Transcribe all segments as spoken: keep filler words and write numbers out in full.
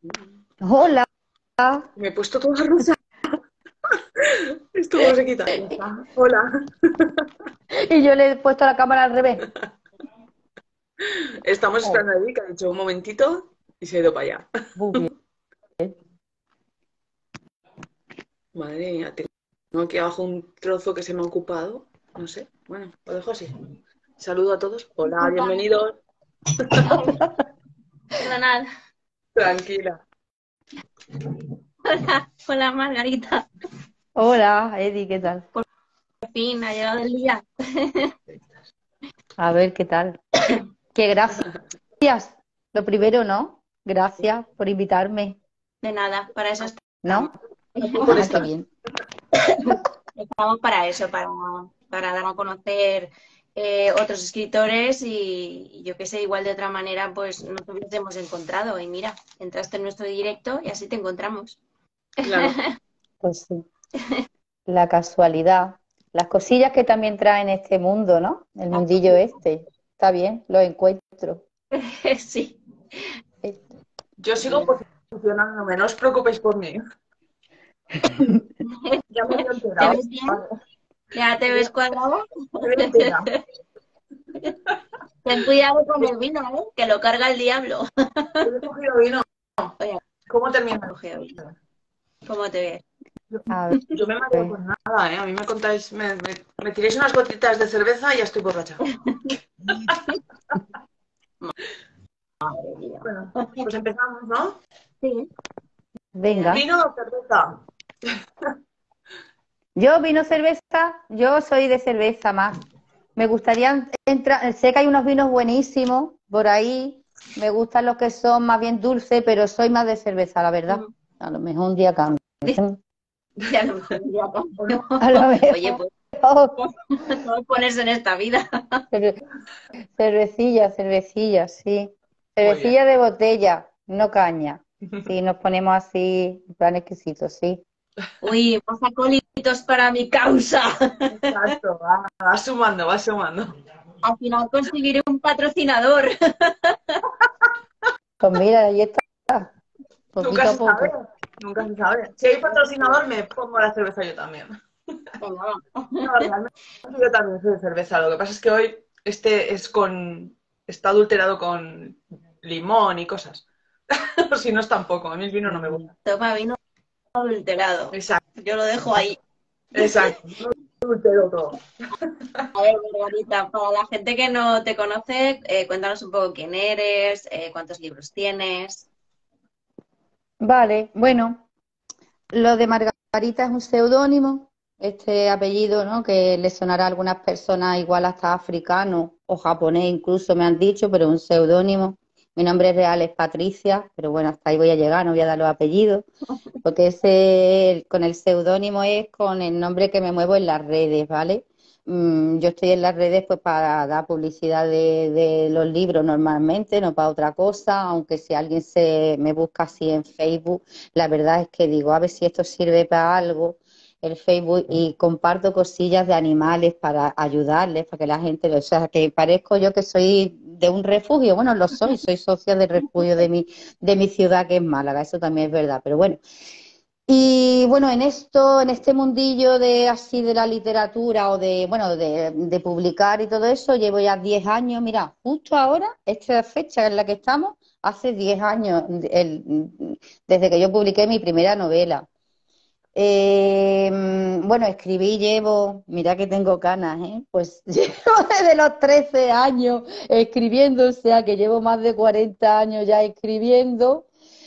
Hola. Me he puesto toda rosa. Esto no se quita. Ya está. Hola. Y yo le he puesto la cámara al revés. Estamos Oh, esperando a Eddie, que ha dicho un momentito y se ha ido para allá. muy bien. Madre mía, tengo aquí abajo un trozo que se me ha ocupado. No sé. Bueno, lo dejo así. Saludo a todos. Hola, Disculpa, bienvenidos. perdonad. Tranquila. Hola, hola Margarita. Hola, Eddie, ¿qué tal? Por fin ha llegado el día. A ver, ¿qué tal? Qué gracias. Lo primero, ¿no? Gracias por invitarme, De nada, para eso ¿no? estamos. Aquí por Ah, qué estar. bien. Estamos para eso, para, para dar a conocer eh, otros escritores y, y yo qué sé, igual de otra manera, pues nos hubiésemos encontrado. Y mira, entraste en nuestro directo y así te encontramos. Claro. Pues sí, la casualidad. Las cosillas que también traen este mundo, ¿no? El mundillo este. Está bien, lo encuentro. Sí. Esto. Yo sigo posicionándome, no os preocupéis por mí. Ya me había ¿Te enterado. ves bien? Vale. ¿Ya te Me ves veo, cuadrado? me veo entera. Ten cuidado con el vino, ¿eh? Que lo carga el diablo. Yo he cogido vino. Oye, ¿Cómo termina? coge hoy. ¿Cómo te ves? Yo, A yo me mareo ver. con nada, ¿eh? A mí me contáis, me, me, me tiréis unas gotitas de cerveza y ya estoy borracha. Madre mía. Bueno, pues empezamos, ¿no? Sí, venga. Venga. Vino o cerveza. Yo vino cerveza, yo soy de cerveza más. Me gustaría entrar, sé que hay unos vinos buenísimos por ahí, me gustan los que son más bien dulces, pero soy más de cerveza, la verdad. Mm, A lo mejor un día cambio. Y a lo mejor ya ¿O cambio. no? A lo Oye, mejor pues todo ponerse en esta vida. cerve- cervecilla, cervecilla, sí. Muy bien. Cervecilla de botella, no caña. Sí, nos ponemos así, en plan exquisito, sí. Uy, más acólitos para mi causa. Exacto, va, va sumando, va sumando. Al final conseguiré un patrocinador. Pues mira, ahí está, Nunca poquito a se sabe, poco. nunca se sabe. Si hay patrocinador, me pongo la cerveza yo también. Venga, va. No, realmente yo también soy de cerveza. Lo que pasa es que hoy este es con, está adulterado con limón y cosas. Si no es tampoco, a mí el vino no me gusta. Toma vino adulterado. Exacto, Yo lo dejo ahí. exacto. No adultero todo. A ver, Margarita, para la gente que no te conoce, eh, cuéntanos un poco quién eres, eh, cuántos libros tienes. Vale, bueno. Lo de Margarita es un seudónimo, este apellido, ¿no? Que le sonará a algunas personas igual hasta africano o japonés incluso me han dicho, pero es un seudónimo. Mi nombre real es Patricia, pero bueno, hasta ahí voy a llegar, no voy a dar los apellidos, porque ese con el seudónimo es con el nombre que me muevo en las redes, ¿vale? Mm, yo estoy en las redes pues para dar publicidad de, de los libros normalmente, no para otra cosa, aunque si alguien se me busca así en Facebook, la verdad es que digo, a ver si esto sirve para algo, el Facebook, y comparto cosillas de animales para ayudarles, para que la gente, o sea, que parezco yo que soy de un refugio, bueno, lo soy, soy socia del refugio de mi, de mi ciudad que es Málaga, eso también es verdad, pero bueno. Y bueno, en esto, en este mundillo de así de la literatura o de, bueno, de, de publicar y todo eso, llevo ya diez años. Mira, justo ahora, esta fecha en la que estamos, hace diez años, el- desde que yo publiqué mi primera novela. Eh, bueno, escribí, llevo, mira que tengo canas, ¿eh? Pues llevo desde los trece años escribiendo, o sea que llevo más de cuarenta años ya escribiendo.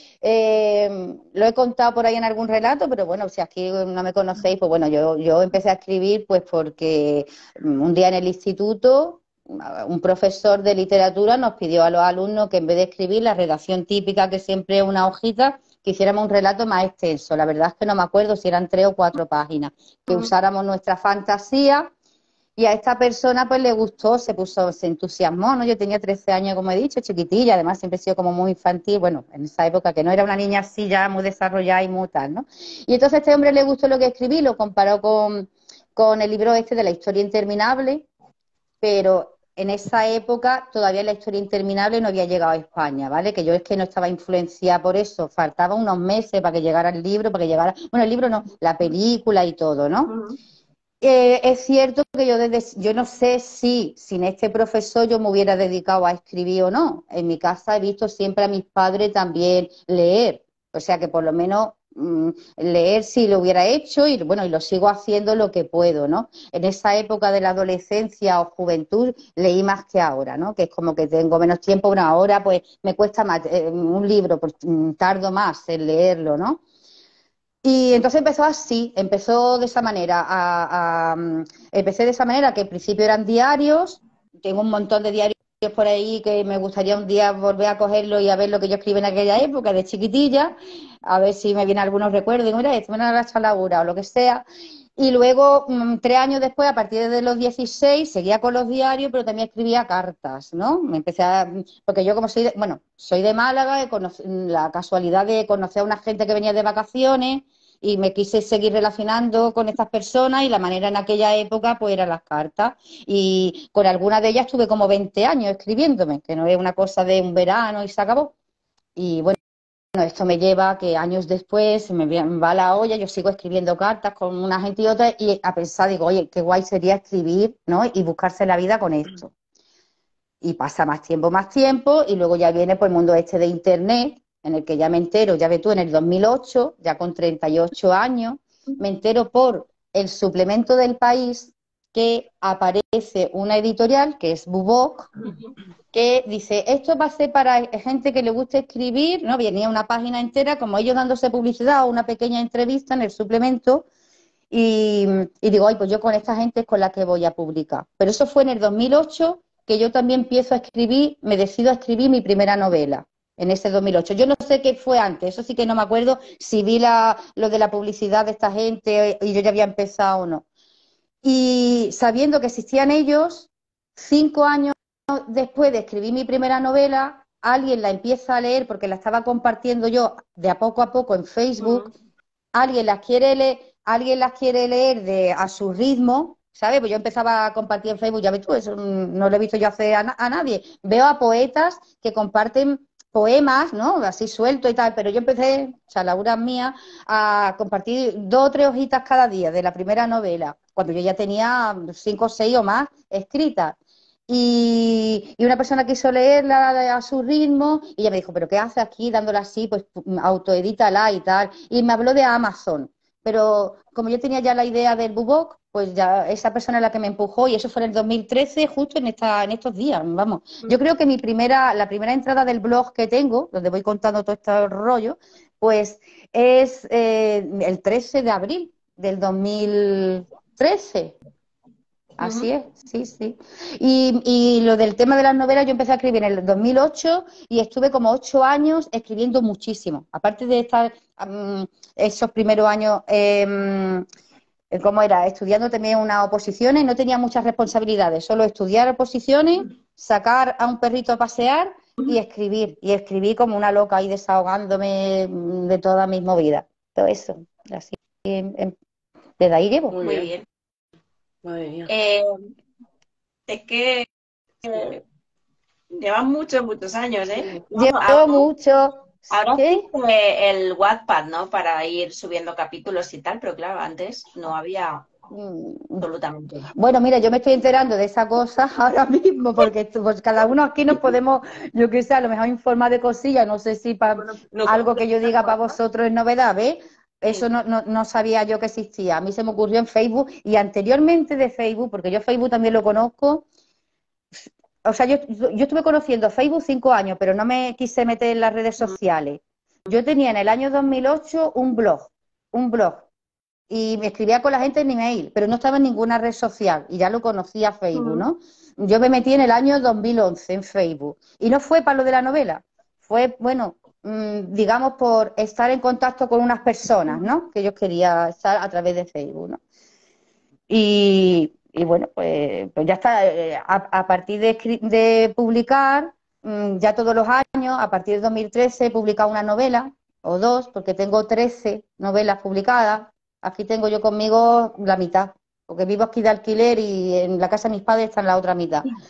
Eh, lo he contado por ahí en algún relato, pero bueno, si aquí no me conocéis, pues bueno, yo, yo empecé a escribir pues porque mm, un día en el instituto un profesor de literatura nos pidió a los alumnos que en vez de escribir la redacción típica, que siempre es una hojita, que hiciéramos un relato más extenso. La verdad es que no me acuerdo si eran tres o cuatro páginas, que Mm. usáramos nuestra fantasía y a esta persona pues le gustó, se puso, se entusiasmó, ¿no? Yo tenía trece años, como he dicho, chiquitilla, además siempre he sido como muy infantil, bueno, en esa época que no era una niña así ya muy desarrollada y muy tal, ¿no? Y entonces a este hombre le gustó lo que escribí, lo comparó con, con el libro este de la historia interminable, pero en esa época todavía la historia interminable no había llegado a España, ¿vale? Que yo es que no estaba influenciada por eso, faltaban unos meses para que llegara el libro, para que llegara, bueno, el libro no, la película y todo, ¿no? Ujú. Eh, es cierto que yo desde, yo no sé si sin este profesor yo me hubiera dedicado a escribir o no. En mi casa he visto siempre a mis padres también leer, o sea que por lo menos mm, leer sí lo hubiera hecho y bueno, y lo sigo haciendo lo que puedo, ¿no? En esa época de la adolescencia o juventud leí más que ahora, ¿no? Que es como que tengo menos tiempo, una hora pues me cuesta más, eh, un libro, pues mm, tardo más en leerlo, ¿no? Y entonces empezó así, empezó de esa manera, a, a, mm, empecé de esa manera, que al principio eran diarios, tengo un montón de diarios por ahí que me gustaría un día volver a cogerlo y a ver lo que yo escribí en aquella época de chiquitilla, a ver si me vienen algunos recuerdos, y mira, esto me la Laura o lo que sea. Y luego, mm, tres años después, a partir de los dieciséis, seguía con los diarios, pero también escribía cartas, ¿no? Me empecé a, porque yo como soy, de, bueno, soy de Málaga, he conoc- la casualidad de conocer a una gente que venía de vacaciones y me quise seguir relacionando con estas personas y la manera en aquella época pues eran las cartas y con algunas de ellas tuve como veinte años escribiéndome, que no es una cosa de un verano y se acabó. Y bueno, esto me lleva a que años después se me va la olla, yo sigo escribiendo cartas con una gente y otra y a pensar, digo, oye, qué guay sería escribir, ¿no? Y buscarse la vida con esto. Y pasa más tiempo, más tiempo, y luego ya viene pues el mundo este de Internet, en el que ya me entero, ya ves tú, en el dos mil ocho, ya con treinta y ocho años, me entero por el suplemento del País que aparece una editorial, que es Bubok, que dice, esto va a ser para gente que le guste escribir, ¿no? Venía una página entera, como ellos dándose publicidad o una pequeña entrevista en el suplemento, y, y digo, ay, pues yo con esta gente es con la que voy a publicar. Pero eso fue en el dos mil ocho que yo también empiezo a escribir, me decido a escribir mi primera novela, en ese dos mil ocho. Yo no sé qué fue antes, eso sí que no me acuerdo si vi la, lo de la publicidad de esta gente y yo ya había empezado o no. Y sabiendo que existían ellos, cinco años después de escribir mi primera novela, alguien la empieza a leer porque la estaba compartiendo yo de a poco a poco en Facebook, Ujú. alguien las quiere leer, alguien las quiere leer de, a su ritmo, ¿sabes? Pues yo empezaba a compartir en Facebook, ya ves tú, eso no lo he visto yo hacer a, na a nadie. Veo a poetas que comparten poemas, ¿no? Así suelto y tal, pero yo empecé, chalaburas mías, a compartir dos o tres hojitas cada día de la primera novela, cuando yo ya tenía cinco o seis o más escritas. Y, y una persona quiso leerla a su ritmo y ella me dijo, ¿pero qué hace aquí dándola así? Pues autoedítala y tal. Y me habló de Amazon. Pero como yo tenía ya la idea del Bubok, pues ya esa persona es la que me empujó y eso fue en el dos mil trece, justo en esta, en estos días, vamos. Yo creo que mi primera, la primera entrada del blog que tengo, donde voy contando todo este rollo, pues es eh, el trece de abril del dos mil trece. Así Ujú. es, sí, sí. Y, y lo del tema de las novelas, yo empecé a escribir en el dos mil ocho y estuve como ocho años escribiendo muchísimo. Aparte de estar um, esos primeros años, eh, ¿cómo era? Estudiando también unas oposiciones, no tenía muchas responsabilidades, solo estudiar oposiciones, sacar a un perrito a pasear y escribir. Y escribí como una loca ahí desahogándome mm, de todas mis movidas. Todo eso, así, em, em, desde ahí llevo. Muy Muy bien, bien. madre mía. Eh, es que Sí. llevan muchos, muchos años, ¿eh? Bueno, Llevo ahora, mucho, ahora ¿sí? existe el Wattpad, ¿no? Para ir subiendo capítulos y tal, pero claro, antes no había Mm, absolutamente nada. Bueno, mira, yo me estoy enterando de esa cosa ahora mismo, porque tú- pues, cada uno aquí nos podemos, yo qué sé, a lo mejor informar de cosillas, no sé si para Bueno, ¿no algo conoces que yo el diga para WhatsApp? vosotros es novedad, ¿ves? Eso Sí. no, no, no sabía yo que existía. A mí se me ocurrió en Facebook y anteriormente de Facebook, porque yo Facebook también lo conozco. O sea, yo, yo estuve conociendo Facebook cinco años, pero no me quise meter en las redes sociales. Yo tenía en el año dos mil ocho un blog, un blog, y me escribía con la gente en email, pero no estaba en ninguna red social y ya lo conocía Facebook, Ujú. ¿no? Yo me metí en el año dos mil once en Facebook y no fue para lo de la novela, fue, bueno, mmm, digamos por estar en contacto con unas personas, ¿no? Que yo quería estar a través de Facebook, ¿no? Y, y bueno, pues, pues ya está, eh, a, a partir de, de publicar, mmm, ya todos los años, a partir de dos mil trece he publicado una novela o dos, porque tengo trece novelas publicadas. Aquí tengo yo conmigo la mitad, porque vivo aquí de alquiler y en la casa de mis padres está en la otra mitad.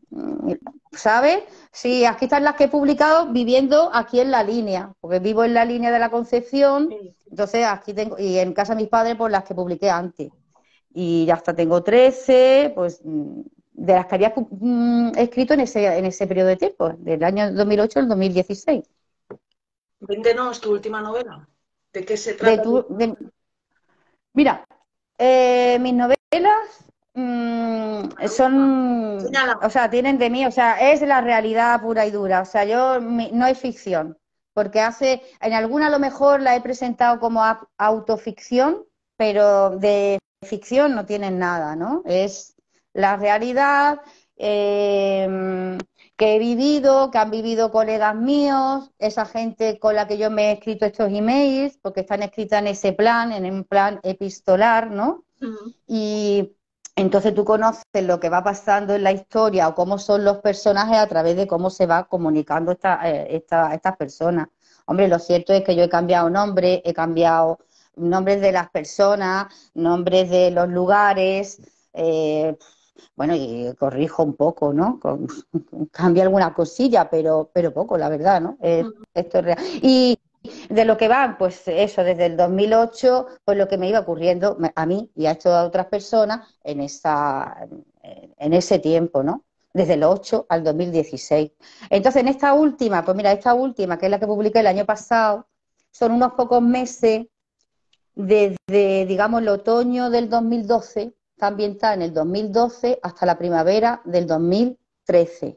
¿sabes? Sí, aquí están las que he publicado viviendo aquí en la línea, porque vivo en la línea de la Concepción, entonces aquí tengo, y en casa de mis padres, pues las que publiqué antes. Y ya hasta tengo trece, pues de las que había mm, escrito en ese, en ese periodo de tiempo, del año dos mil ocho al dos mil dieciséis. Véntenos tu última novela. ¿De qué se De trata? tu, de, mira, eh, mis novelas mmm, son, Señala. o sea, tienen de mí, o sea, es la realidad pura y dura. O sea, yo mi, no es ficción, porque hace, en alguna a lo mejor la he presentado como a, autoficción, pero de ficción no tienen nada, ¿no? Es la realidad eh, que he vivido, que han vivido colegas míos, esa gente con la que yo me he escrito estos emails, porque están escritas en ese plan, en un plan epistolar, ¿no? Uh-huh. Y entonces tú conoces lo que va pasando en la historia o cómo son los personajes a través de cómo se va comunicando esta, esta, estas personas. Hombre, lo cierto es que yo he cambiado nombres, he cambiado nombres de las personas, nombres de los lugares, eh, bueno, y corrijo un poco, ¿no? Con, cambia alguna cosilla, pero, pero poco, la verdad, ¿no? Eh, esto es real. Y de lo que van, pues eso, desde el dos mil ocho, pues lo que me iba ocurriendo a mí y a estas otras personas en, esa, en ese tiempo, ¿no? Desde el ocho al dos mil dieciséis. Entonces, en esta última, pues mira, esta última, que es la que publiqué el año pasado, son unos pocos meses desde, digamos, el otoño del dos mil doce, está ambientada en el dos mil doce hasta la primavera del dos mil trece.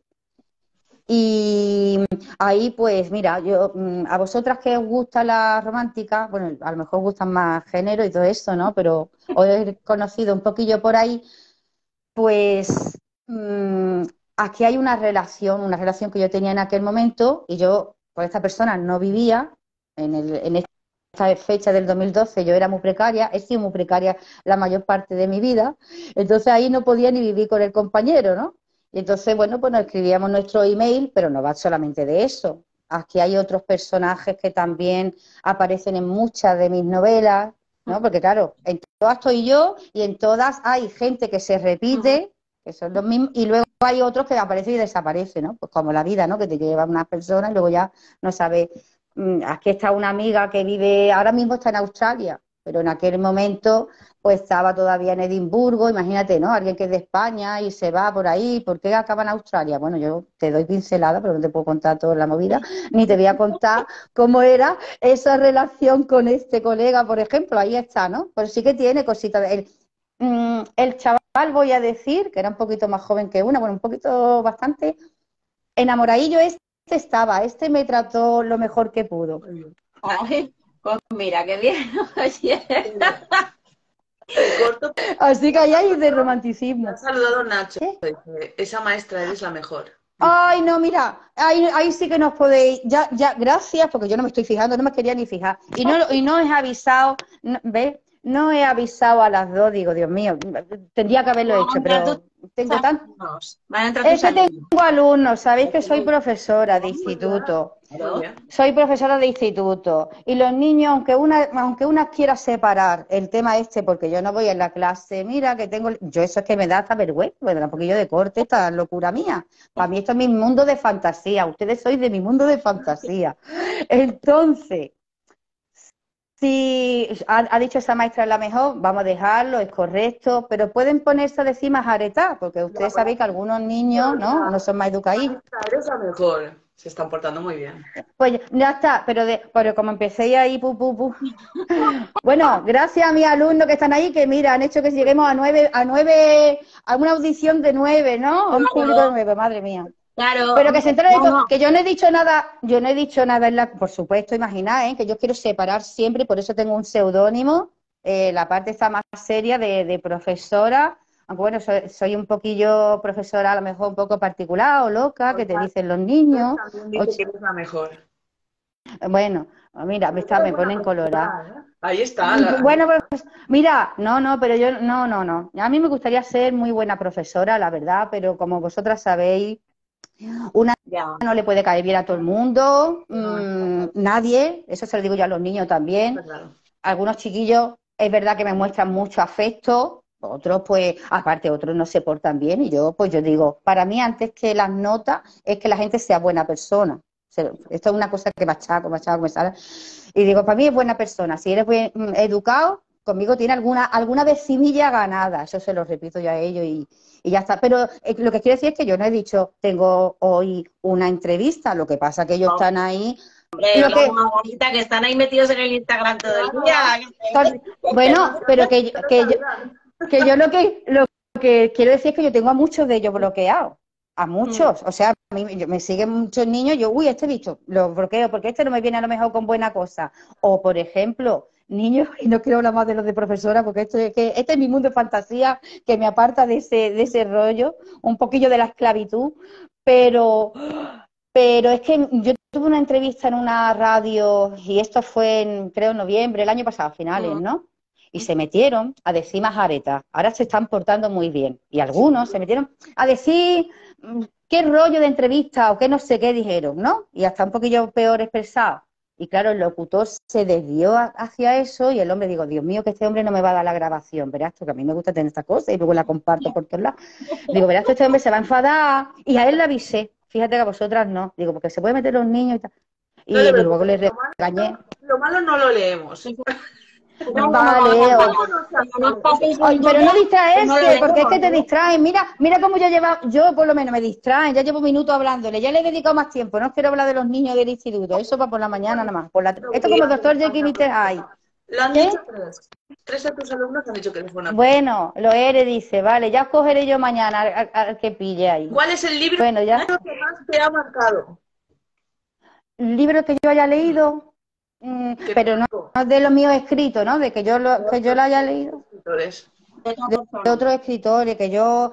Y ahí, pues, mira, yo a vosotras que os gusta la romántica, bueno, a lo mejor os gustan más género y todo eso, ¿no? Pero os he conocido un poquillo por ahí, pues mmm, aquí hay una relación, una relación que yo tenía en aquel momento y yo, con esta persona no vivía en, el, en esta fecha del dos mil doce, yo era muy precaria, he sido muy precaria la mayor parte de mi vida, entonces ahí no podía ni vivir con el compañero, ¿no? Y entonces, bueno, pues nos escribíamos nuestro email, pero no va solamente de eso. Aquí hay otros personajes que también aparecen en muchas de mis novelas, ¿no? Porque claro, en todas estoy yo y en todas hay gente que se repite, que son los mismos, y luego hay otros que aparecen y desaparecen, ¿no? Pues como la vida, ¿no? Que te lleva una persona y luego ya no sabes. Aquí está una amiga que vive, ahora mismo está en Australia, pero en aquel momento pues estaba todavía en Edimburgo, imagínate, ¿no? Alguien que es de España y se va por ahí, ¿por qué acaba en Australia? Bueno, yo te doy pincelada, pero no te puedo contar toda la movida, ni te voy a contar cómo era esa relación con este colega, por ejemplo, ahí está, ¿no? Pero sí que tiene cositas. El, el chaval, voy a decir, que era un poquito más joven que una, bueno, un poquito bastante, enamoradillo este estaba, este me trató lo mejor que pudo. Ay, pues mira, qué bien. Oye. Corto. Así que ahí hay de romanticismo. Me ha saludado Nacho. ¿Qué? Esa maestra eres la mejor. Ay, no, mira, ahí, ahí sí que nos podéis, ya, ya, gracias, porque yo no me estoy fijando, no me quería ni fijar. Y no, y no he avisado, no, ¿ves? No he avisado a las dos, digo, Dios mío, tendría que haberlo hecho, pero tengo tantos. Es que tengo alumnos, sabéis que soy profesora de instituto. Soy profesora de instituto. Y los niños, aunque una, aunque una quiera separar el tema este, porque yo no voy en la clase, mira que tengo, yo eso es que me da hasta vergüenza, un poquillo de corte, esta locura mía. Para mí esto es mi mundo de fantasía, ustedes sois de mi mundo de fantasía. Entonces, si ha, ha dicho esa maestra es la mejor, vamos a dejarlo, es correcto, pero pueden ponerse a decir más aretas, porque ustedes sabéis que algunos niños, ¿no? No son más educados. Eres la mejor. Se están portando muy bien. Pues ya está, pero, de, pero como empecé ahí, pu, pu, pu. Bueno, gracias a mis alumnos que están ahí, que mira, han hecho que lleguemos a nueve, a nueve, a una audición de nueve, ¿no? A un público de nueve, madre mía. Claro. Pero que se entere de todo, que yo no he dicho nada, yo no he dicho nada en la, por supuesto, imagináis, ¿eh? Que yo quiero separar siempre, por eso tengo un seudónimo, eh, la parte está más seria de, de profesora, aunque bueno, soy, soy un poquillo profesora a lo mejor un poco particular o loca, que te dicen los niños. También dice que eres la mejor. Bueno, mira, me, está, me ponen colorada. Ahí está. La... Bueno, pues mira, no, no, pero yo, no, no, no. A mí me gustaría ser muy buena profesora, la verdad, pero como vosotras sabéis, una ya. No le puede caer bien a todo el mundo, mmm, nadie, eso se lo digo yo a los niños también. Claro. Algunos chiquillos, es verdad que me muestran mucho afecto, Otros, pues, aparte, otros no se portan bien. Y yo, pues yo digo, para mí, antes que las notas, es que la gente sea buena persona. Se- Esto es una cosa que machaco, machaco, me sale. Y digo, para mí es buena persona. Si eres buen, mm, educado, conmigo tiene alguna, alguna decimilla ganada. Eso se lo repito yo a ellos y, y ya está. Pero eh, lo que quiero decir es que yo no he dicho, tengo hoy una entrevista. Lo que pasa que ellos están ahí. Hombre, Lo hola, que, Margarita, que están ahí metidos en el Instagram todo el Claro. día. con- bueno, pero que, yo- que, yo, que yo lo que, lo que quiero decir es que yo tengo a muchos de ellos bloqueados. A muchos. O sea, a mí yo- me siguen muchos niños. Yo, uy, este bicho, lo bloqueo porque este no me viene a lo mejor con buena cosa. O, por ejemplo, niños, y no quiero hablar más de los de profesora porque esto es que este es mi mundo de fantasía que me aparta de ese, de ese rollo, un poquillo de la esclavitud. Pero, pero es que yo tuve una entrevista en una radio y esto fue en, creo, en noviembre, el año pasado, a finales, ¿no? Y se metieron a decir majaretas. Ahora se están portando muy bien. Y algunos se metieron a decir mm, qué rollo de entrevista o qué no sé qué dijeron, ¿no? Y hasta un poquillo peor expresado. Y claro, el locutor se desvió a- hacia eso y el hombre, digo, Dios mío, que este hombre no me va a dar la grabación, verás tú, que a mí me gusta tener estas cosas y luego la comparto por todos lados. Digo, verás tú, este hombre se va a enfadar y a él le avisé. Fíjate que a vosotras no. Digo, porque se puede meter los niños y tal. No Y te luego le preocupes, lo regañé. malo, lo malo no lo leemos. Vale, o- No os paséis Ay, un pero día no que no lo distraerse, porque es que leemos, te ¿eh? distraen. Mira, mira cómo yo llevo, yo por lo menos me distraen, ya llevo minutos hablándole, ya le he dedicado más tiempo. No quiero hablar de los niños del instituto, eso va por la mañana nada más. Por la... Esto como el doctor Jekyll y mister Hyde. Lo han ¿Qué? dicho tres. Tres de tus alumnos han dicho que eres buena persona. Bueno, lo eres, dice, vale, ya os cogeré yo mañana al, al- al que pille ahí. ¿Cuál es el libro Bueno, ya. que más te ha marcado? Libro que yo haya leído, mm, ¿Qué pero no, marcó? no es de los míos escritos, ¿no? De que yo lo, que yo lo haya leído. Escritores. De otra De persona. otros escritores que yo.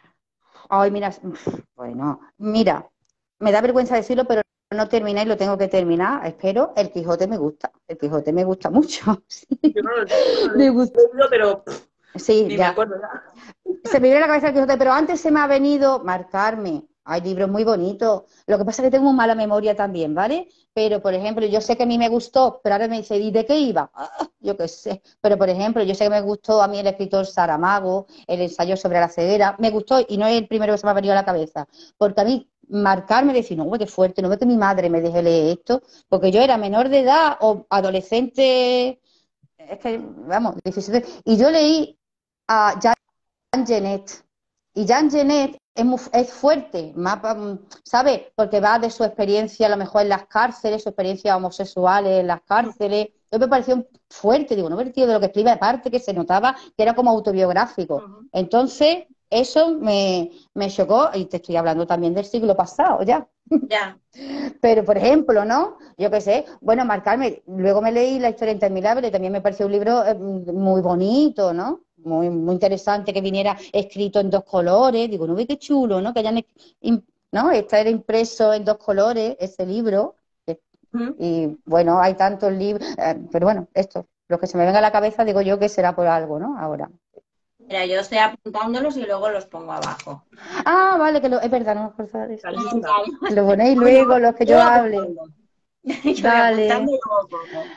Ay, mira, bueno, mira, me da vergüenza decirlo, pero no terminé y lo tengo que terminar. Espero, El Quijote me gusta. El Quijote me gusta mucho. Yo no lo he leído, no lo Me he gusta. leído, pero pff, Sí, ni me ya. acuerdo ya. Se me viene a la cabeza El Quijote, pero antes se me ha venido marcarme. Hay libros muy bonitos. Lo que pasa es que tengo mala memoria también, ¿vale? Pero, por ejemplo, yo sé que a mí me gustó, pero ahora me dice, ¿y de qué iba? Ah, yo qué sé. Pero, por ejemplo, yo sé que me gustó a mí el escritor Saramago, el ensayo sobre la ceguera. Me gustó y no es el primero que se me ha venido a la cabeza. Porque a mí marcarme, decir, no, qué fuerte, no ve que mi madre me deje leer esto, porque yo era menor de edad o adolescente, es que, vamos, diecisiete, y yo leí a Jean Genet. Y Jean Genet es, muy, es fuerte, más, ¿sabes? Porque va de su experiencia a lo mejor en las cárceles, su experiencia homosexuales en las cárceles. Yo me pareció fuerte, digo, no vertido de lo que escribe, aparte que se notaba que era como autobiográfico. Ujú. Entonces, eso me, me chocó, y te estoy hablando también del siglo pasado ya. Ya. Pero, por ejemplo, ¿no? Yo qué sé, bueno, marcarme, luego me leí La historia interminable, también me pareció un libro eh, muy bonito, ¿no? Muy, muy interesante que viniera escrito en dos colores, digo, no ve qué chulo, ¿no? Que hayan, im- ¿no? Estar impreso en dos colores ese libro, eh, Ujú. y bueno, hay tantos libros, eh, pero bueno, esto, lo que se me venga a la cabeza, digo yo que será por algo, ¿no? Ahora. Mira, yo estoy apuntándolos y luego los pongo abajo. Ah, vale, que lo, es verdad, no me acordaba de eso. La lista. Lo ponéis luego, los que yo hable. Yo voy Vale. apuntando y luego pongo.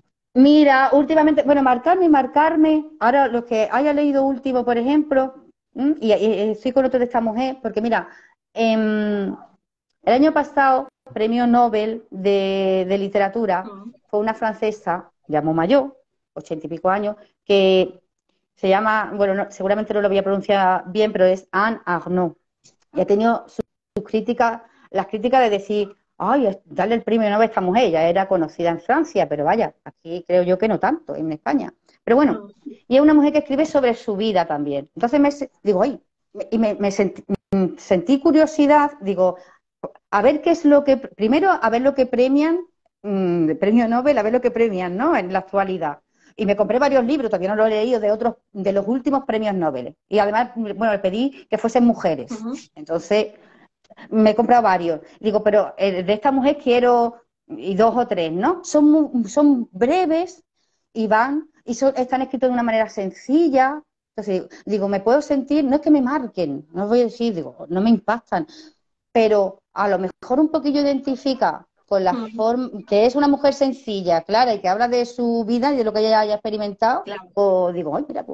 Mira, últimamente, bueno, marcarme y marcarme, ahora lo que haya leído último, por ejemplo, ¿m? y, y- y estoy con otro de esta mujer, porque mira, em, el año pasado, premio Nobel de, de literatura, Ujú. fue una francesa, ya muy mayor, ochenta y pico años, que se llama, bueno, no- seguramente no lo voy a pronunciar bien, pero es Anne Arnaud. Y ha tenido sus sus críticas, las críticas de decir, ay, es- darle el premio Nobel a esta mujer, ya era conocida en Francia, pero vaya, aquí creo yo que no tanto, en España. Pero bueno, y es una mujer que escribe sobre su vida también. Entonces me se- digo, ay, me- y me, me sentí, mm, sentí curiosidad, digo, a ver qué es lo que, primero, a ver lo que premian, mm, el premio Nobel, a ver lo que premian, ¿no? En la actualidad. Y me compré varios libros, todavía no lo he leído, de otros, de los últimos premios Nobel. Y además, bueno, le pedí que fuesen mujeres. Ujú. Entonces, me he comprado varios. Digo, pero eh, de esta mujer quiero, y dos o tres, ¿no? Son, mu- son breves y van, y son, están escritos de una manera sencilla. Entonces, digo, me puedo sentir, no es que me marquen, no voy a decir, digo, no me impactan, pero a lo mejor un poquillo identifica con la Ujú. forma, que es una mujer sencilla, clara, y que habla de su vida y de lo que ella haya experimentado, Claro. o digo, ay, mira, pues,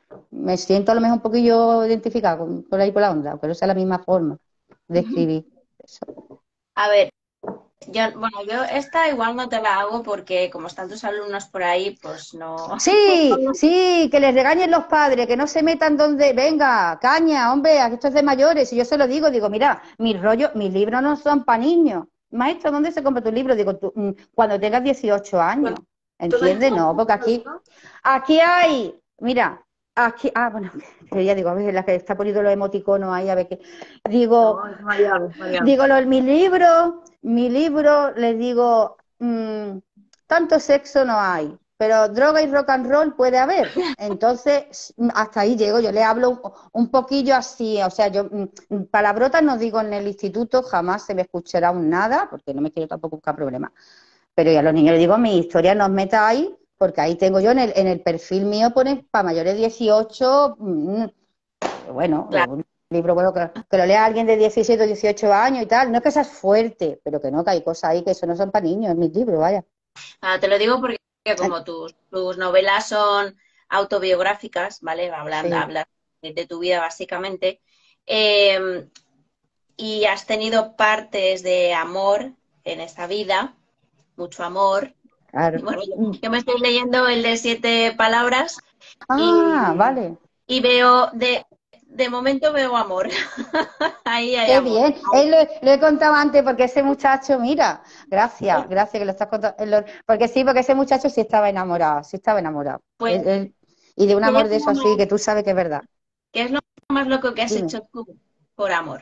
me siento a lo mejor un poquillo identificada con, por ahí por la onda, pero esa es la misma forma de escribir. Eso. A ver, yo, bueno, yo esta igual no te la hago porque como están tus alumnos por ahí, pues no. Sí, sí, que les regañen los padres, que no se metan donde, venga, caña, hombre, aquí esto es de mayores. Y yo se lo digo, digo, mira, mis rollos, mis libros no son para niños. Maestro, ¿dónde se compra tu libro? Digo, tú, mm, cuando tengas dieciocho años, ¿entiendes? No, porque aquí, aquí hay, mira, aquí, ah, bueno, que ya digo, a ver, la que está poniendo los emoticonos ahí, a ver qué. Digo, No, es María, es María. digo, los, mi libro, mi libro, les digo, mm, tanto sexo no hay, pero droga y rock and roll puede haber. Entonces, hasta ahí llego, yo le hablo un, un poquillo así, o sea, yo mm, palabrotas no digo en el instituto, jamás se me escuchará un nada, porque no me quiero tampoco buscar problemas. Pero ya a los niños les digo, mi historia no os metáis, porque ahí tengo yo en el, en el perfil mío, pone para mayores de dieciocho, mm, bueno, Claro, un libro bueno que, que lo lea alguien de diecisiete o dieciocho años y tal, no es que seas fuerte, pero que no, que hay cosas ahí que eso no son para niños, en mis libros, vaya. ah, te lo digo porque como tus, tus novelas son autobiográficas, ¿vale? Hablan, Sí, hablas de, de tu vida básicamente, eh, y has tenido partes de amor en esta vida, mucho amor. Y claro. bueno, yo, Mm. yo me estoy leyendo el de siete palabras Ah, y, vale. y veo, de, de momento veo amor. Ahí hay Qué amor. bien. Él lo, lo he contado antes porque ese muchacho, mira, gracias, gracias que lo estás contando. Él lo- Porque sí, porque ese muchacho sí estaba enamorado, sí estaba enamorado. Pues, Él- él- y de un ¿qué es amor de lo eso así, más, que tú sabes que es verdad. qué es lo más loco que has Dime. hecho tú por amor?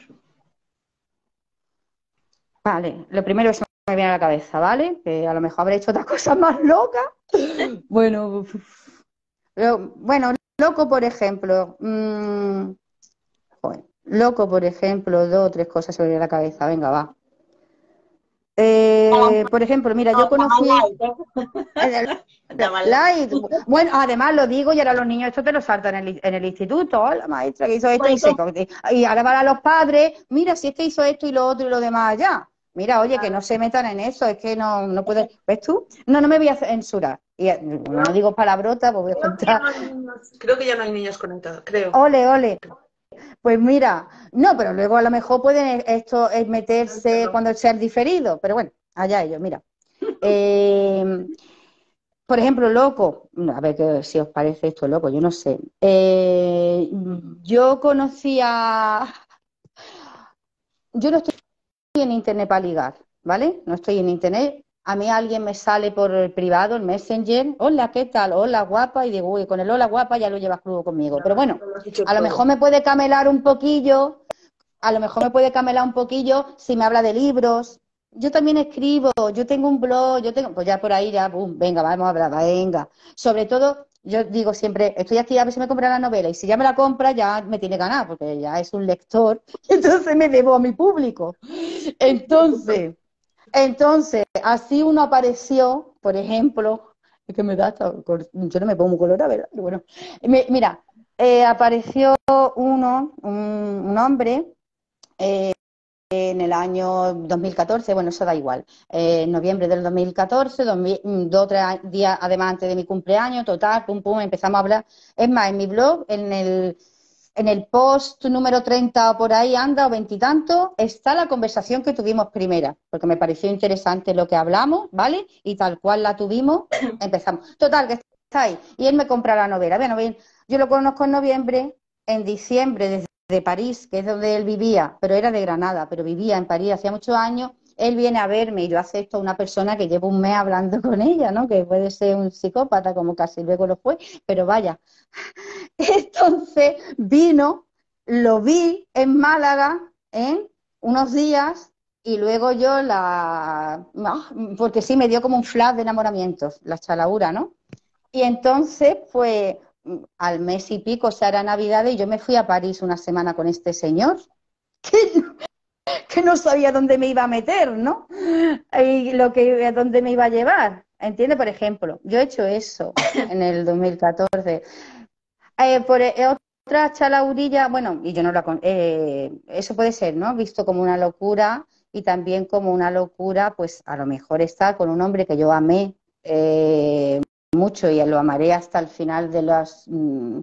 Vale, lo primero que se me viene a la cabeza, ¿vale? Que a lo mejor habré hecho otras cosas más locas. Bueno, Lo- bueno, loco, por ejemplo. mm, joder, loco, por ejemplo, dos o tres cosas sobre la cabeza. Venga, va. Eh, por ejemplo, mira, No, yo está más conocí light, ¿eh? en el Está más light. light. Bueno, además lo digo y ahora los niños esto te lo saltan en el, en el instituto. "Oh, la maestra que hizo esto y Pues, se y ahora van a los padres. Mira, si este hizo esto y lo otro y lo demás allá. Mira, oye, que no se metan en eso, es que no, no puedes. ¿Ves tú? No, no me voy a censurar. Y eh, no Creo, digo palabrotas, pues voy a creo que ya contar. no hay niños, creo que ya no hay niños conectados, creo. Ole, ole. Pues mira, no, pero luego a lo mejor pueden esto es meterse cuando sea el diferido, pero bueno, allá ellos, mira. Eh, por ejemplo, loco, a ver que, si os parece esto loco, yo no sé. Eh, yo conocía, yo no estoy en internet para ligar, ¿vale? No estoy en internet. A mí alguien me sale por el privado, el Messenger, hola, ¿qué tal? Hola, guapa, y digo, uy, con el hola, guapa ya lo llevas crudo conmigo. Pero bueno, No lo has dicho a lo todo. mejor me puede camelar un poquillo. A lo mejor me puede camelar un poquillo si me habla de libros. Yo también escribo, yo tengo un blog, yo tengo, pues ya por ahí ya, boom, venga, vamos a hablar, venga. Sobre todo, yo digo siempre, estoy aquí a ver si me compra la novela y si ya me la compra ya me tiene ganas porque ya es un lector y entonces me debo a mi público. Entonces, entonces, así uno apareció, por ejemplo, es que me da hasta, yo no me pongo colorada, ¿verdad? Pero bueno, me- mira, eh, apareció uno, un, un hombre, eh, en el año dos mil catorce, bueno, eso da igual, eh, en noviembre del dos mil catorce, dos, mil, dos o tres días además antes de mi cumpleaños, total, pum, pum, empezamos a hablar. Es más, en mi blog, en el, en el post número treinta o por ahí anda, o veintitantos, está la conversación que tuvimos primera, porque me pareció interesante lo que hablamos, ¿vale? Y tal cual la tuvimos, empezamos. Total, que está ahí. Y él me compra la novela. Bueno, bien, yo lo conozco en noviembre, en diciembre, desde de París, que es donde él vivía, pero era de Granada, pero vivía en París hacía muchos años, él viene a verme y yo acepto a una persona que llevo un mes hablando con ella, ¿no? Que puede ser un psicópata, como casi luego lo fue, pero vaya. Entonces vino, lo vi en Málaga en unos días y luego yo la... ah, porque sí, me dio como un flash de enamoramientos, la chalaura, ¿no? Y entonces, pues, al mes y pico, o sea, era Navidad, y yo me fui a París una semana con este señor, que, que no sabía dónde me iba a meter, ¿no? Y lo que, a dónde me iba a llevar. ¿Entiendes? Por ejemplo, yo he hecho eso en el dos mil catorce. Eh, por eh, otra chalaurilla, bueno, y yo no la con eh, eso puede ser, ¿no? Visto como una locura y también como una locura, pues a lo mejor estar con un hombre que yo amé eh, mucho y lo amaré hasta el final de las, mm,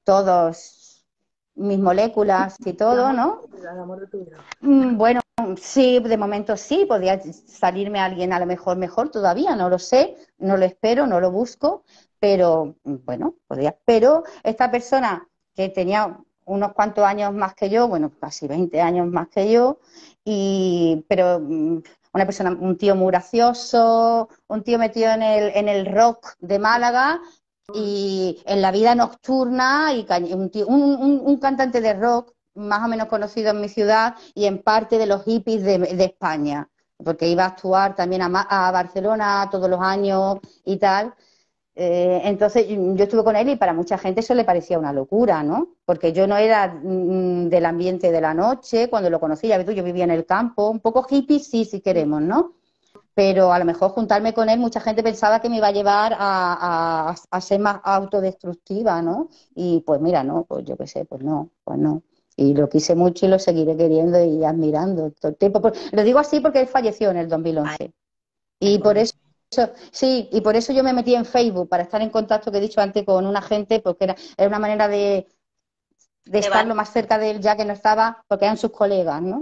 todos mis moléculas y El todo, amor de ¿no? tu vida, el amor de tu vida. Mm, Bueno, sí, de momento sí, podría salirme alguien a lo mejor mejor todavía, no lo sé, no lo espero, no lo busco, pero mm, bueno, podría. Pero esta persona que tenía unos cuantos años más que yo, bueno, casi veinte años más que yo, y pero mm, una persona, un tío muy gracioso, un tío metido en el, en el rock de Málaga y en la vida nocturna y ca- un, tío- un, un- un cantante de rock más o menos conocido en mi ciudad y en parte de los hippies de, de España, porque iba a actuar también a, Ma- a Barcelona todos los años y tal. Eh, entonces yo estuve con él y para mucha gente eso le parecía una locura, ¿no? Porque yo no era mm, del ambiente de la noche, cuando lo conocí, ya ves tú, yo vivía en el campo, un poco hippie, sí, si queremos, ¿no? Pero a lo mejor juntarme con él, mucha gente pensaba que me iba a llevar a, a- a ser más autodestructiva, ¿no? Y pues mira, no, pues yo qué sé, pues no, pues no. Y lo quise mucho y lo seguiré queriendo y admirando todo el tiempo. Por- lo digo así porque él falleció en el dos mil Ay, once. Y por eso, sí, y por eso yo me metí en Facebook, para estar en contacto, que he dicho antes, con una gente, porque era, era una manera de, de te estar va lo más cerca de él, ya que no estaba, porque eran sus colegas, ¿no?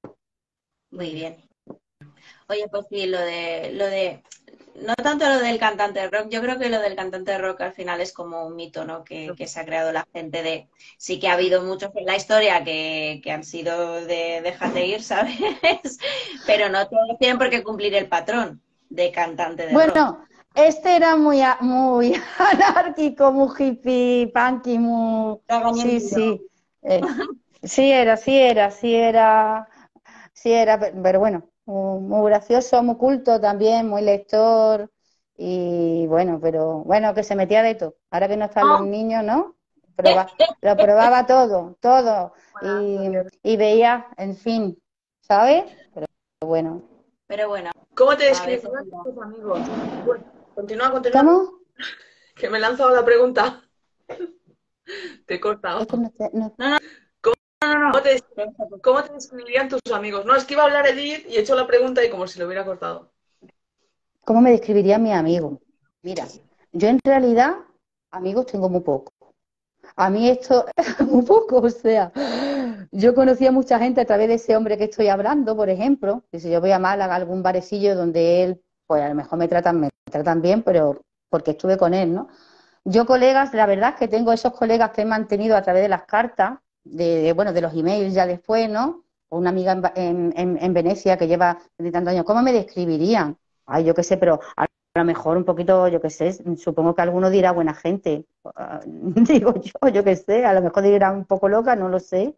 muy bien. Oye, pues sí, lo de, lo de, no tanto lo del cantante de rock, yo creo que lo del cantante de rock al final es como un mito, ¿no? Que, que se ha creado la gente de, sí que ha habido muchos en la historia que, que han sido de déjate ir, ¿sabes? Pero no todos tienen por qué cumplir el patrón de cantante de rock. Bueno, este era muy, a- muy anárquico, muy hippie, punky, muy... Sí, sí. Eh, sí era, sí era, sí era, sí era, pe- pero bueno, muy, muy gracioso, muy culto también, muy lector y bueno, pero bueno, que se metía de todo. Ahora que no están los niños, ¿no? Proba- lo probaba todo, todo y, y veía, en fin, ¿sabes? Pero bueno. Pero bueno, ¿Cómo te a veces describirían no. tus amigos? Bueno, continúa, continúa, ¿Cómo? que me he lanzado la pregunta. Te he cortado. Es que no te- no- No, no, no, ¿Cómo no. te, cómo te describirían tus amigos? No, es que iba a hablar Edith y he hecho la pregunta y como si lo hubiera cortado. ¿Cómo me describiría mi amigo? Mira, yo en realidad amigos tengo muy poco. A mí esto es muy poco, o sea, yo conocí a mucha gente a través de ese hombre que estoy hablando, por ejemplo, que si yo voy a Málaga, a algún barecillo donde él, pues a lo mejor me tratan, me tratan bien, pero porque estuve con él, ¿no? Yo colegas, la verdad es que tengo esos colegas que he mantenido a través de las cartas, de, de, bueno, de los emails ya después, ¿no? Una amiga en, en, en, en Venecia que lleva tantos años, ¿cómo me describirían? Ay, yo qué sé, pero a lo mejor un poquito, yo qué sé, supongo que alguno dirá buena gente. Uh, digo yo, yo qué sé, a lo mejor dirá un poco loca, no lo sé.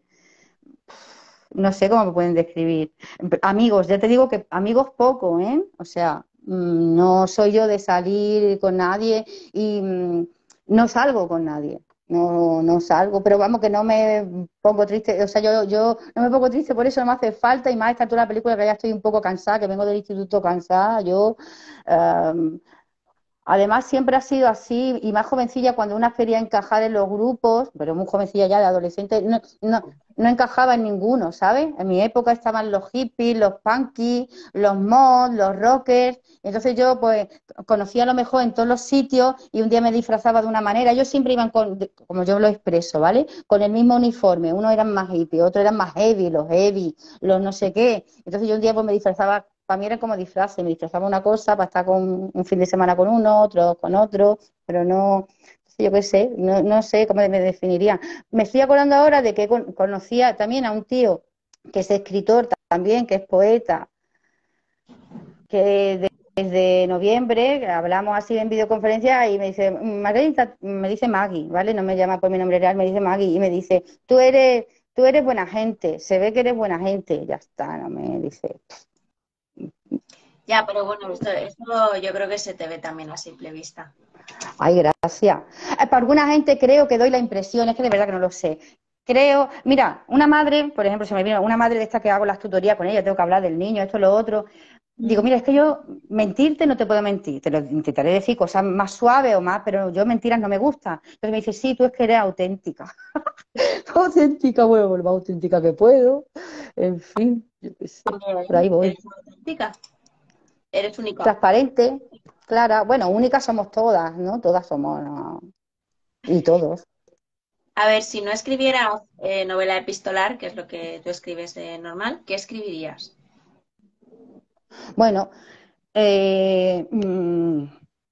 No sé cómo me pueden describir. Amigos, ya te digo que amigos poco, ¿eh? O sea, mm, no soy yo de salir con nadie y mm, no salgo con nadie. No, no salgo, pero vamos que no me pongo triste, o sea, yo, yo no me pongo triste, por eso no me hace falta y más esta altura de la película que ya estoy un poco cansada, que vengo del instituto cansada, yo um, además, siempre ha sido así, y más jovencilla, cuando una quería encajar en los grupos, pero muy jovencilla ya de adolescente, no, no, no encajaba en ninguno, ¿sabes? En mi época estaban los hippies, los punkies, los mods, los rockers, entonces yo pues conocía a lo mejor en todos los sitios y un día me disfrazaba de una manera, ellos siempre iban con, como yo lo expreso, ¿vale? Con el mismo uniforme, unos eran más hippies, otros eran más heavy, los heavy, los no sé qué, entonces yo un día pues me disfrazaba, para mí era como disfraces, me disfrazaba una cosa para estar con un fin de semana con uno, otro con otro, pero no, yo qué sé, no, no sé cómo me definiría. Me estoy acordando ahora de que con- conocía también a un tío que es escritor también, que es poeta, que de- desde noviembre hablamos así en videoconferencia y me dice, Margarita, me dice Maggie, ¿vale? No me llama por mi nombre real, me dice Maggie y me dice, tú eres, tú eres buena gente, se ve que eres buena gente, ya está, no me dice. Ya, pero bueno, esto, esto yo creo que se te ve también a simple vista. Ay, gracias. Eh, Para alguna gente creo que doy la impresión, es que de verdad que no lo sé. Creo, mira, una madre, por ejemplo, se me vino una madre de esta que hago las tutorías con ella, tengo que hablar del niño, esto, lo otro. Digo, mira, es que yo mentirte no te puedo mentir, te lo intentaré decir cosas más suaves o más, pero yo mentiras no me gusta. Entonces me dice, sí, tú es que eres auténtica. Auténtica, bueno, pues lo más auténtica que puedo. En fin, yo qué sé, por ahí voy. Eres auténtica, eres única. Transparente, clara. Bueno, únicas somos todas, ¿no? Todas somos, ¿no? Y todos. A ver, si no escribieras eh, novela epistolar, que es lo que tú escribes de normal, ¿qué escribirías? Bueno, eh, mm,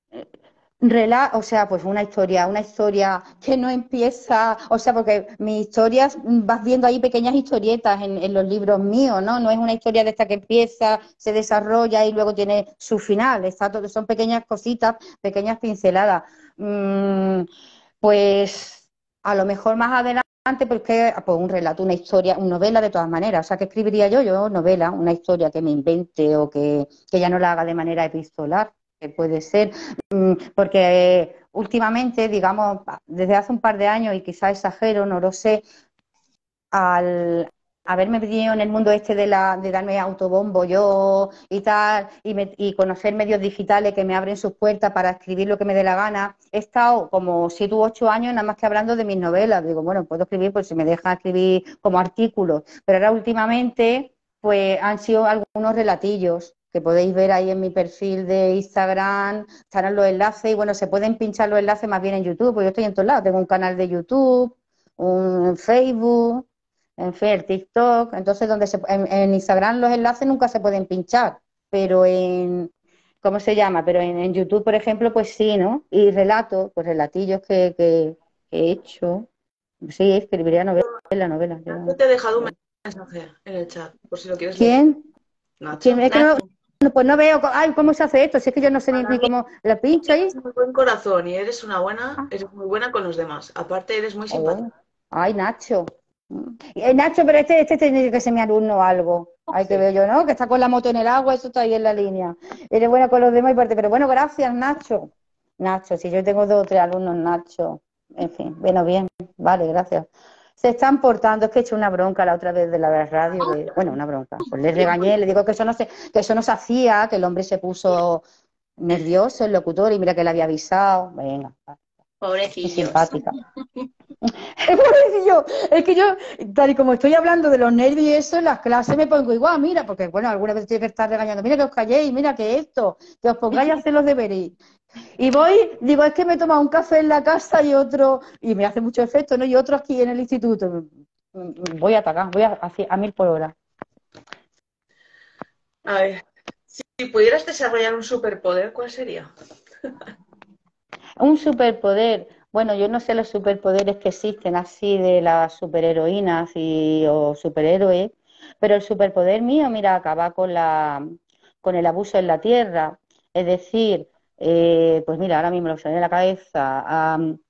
rela- o sea, pues una historia, una historia que no empieza, o sea, porque mis historias, mm, vas viendo ahí pequeñas historietas en, en los libros míos, ¿no? No es una historia de esta que empieza, se desarrolla y luego tiene su final, está todo, son pequeñas cositas, pequeñas pinceladas. Mm, pues a lo mejor más adelante, porque pues un relato, una historia, una novela de todas maneras, o sea, ¿qué escribiría yo? Yo novela, una historia que me invente o que, que ya no la haga de manera epistolar, que puede ser. Porque últimamente, digamos, desde hace un par de años, y quizás exagero, no lo sé, al haberme metido en el mundo este de, la, de darme autobombo yo y tal, y, me, y conocer medios digitales que me abren sus puertas para escribir lo que me dé la gana, he estado como siete u ocho años nada más que hablando de mis novelas. Digo, bueno, puedo escribir, pues si me dejan escribir como artículos, pero ahora últimamente pues han sido algunos relatillos que podéis ver ahí en mi perfil de Instagram, estarán los enlaces y bueno, se pueden pinchar los enlaces más bien en YouTube, porque yo estoy en todos lados, tengo un canal de YouTube, un Facebook, en fin, el TikTok, entonces donde se, en, en Instagram los enlaces nunca se pueden pinchar, pero en, ¿cómo se llama? Pero en, en YouTube, por ejemplo, pues sí, ¿no? Y relatos, pues relatillos que, que, que he hecho. Sí, escribiría novela, novela. Yo Yo, te he dejado un yo. mensaje en el chat, por si lo quieres leer. ¿Quién? ¿Quién? Nacho. Es que no, Nacho, no, pues no veo, ay, ¿cómo se hace esto? Si es que yo no sé ni, Para ni mí cómo la pincho tienes ahí. muy buen corazón y eres una buena, Ah, eres muy buena con los demás. Aparte, eres muy oh, simpática. ay, Nacho. Mm. Eh, Nacho, pero este, este tiene que ser mi alumno o algo. Hay que Sí. ver yo, ¿no? Que está con la moto en el agua, eso está ahí en la línea. Eres buena con los demás y parte, pero bueno, gracias, Nacho. Nacho, si yo tengo dos o tres alumnos, Nacho. En fin, bueno, bien, vale, gracias. Se están portando, es que he hecho una bronca la otra vez de la radio, que, bueno, una bronca. Pues le regañé, le digo que eso no se, que eso no se hacía, que el hombre se puso nervioso, el locutor, y mira que le había avisado. Venga, muy pobrecillos. simpática. Pobrecillo, es que yo, tal y como estoy hablando de los nervios y eso, en las clases me pongo igual, mira, porque bueno, alguna vez tiene que estar regañando, mira que os calléis, mira que esto, que os pongáis a hacer los deberes. Y voy, digo, es que me he tomado un café en la casa y otro, y me hace mucho efecto, ¿no? Y otro aquí en el instituto. Voy a atacar, voy a, a, a mil por hora. A ver, si pudieras desarrollar un superpoder, ¿cuál sería? Un superpoder. Bueno, yo no sé los superpoderes que existen así de las superheroínas y, o superhéroes, pero el superpoder mío, mira, acaba con la, con el abuso en la tierra. Es decir, eh, pues mira, ahora mismo lo que se me viene a la cabeza, am,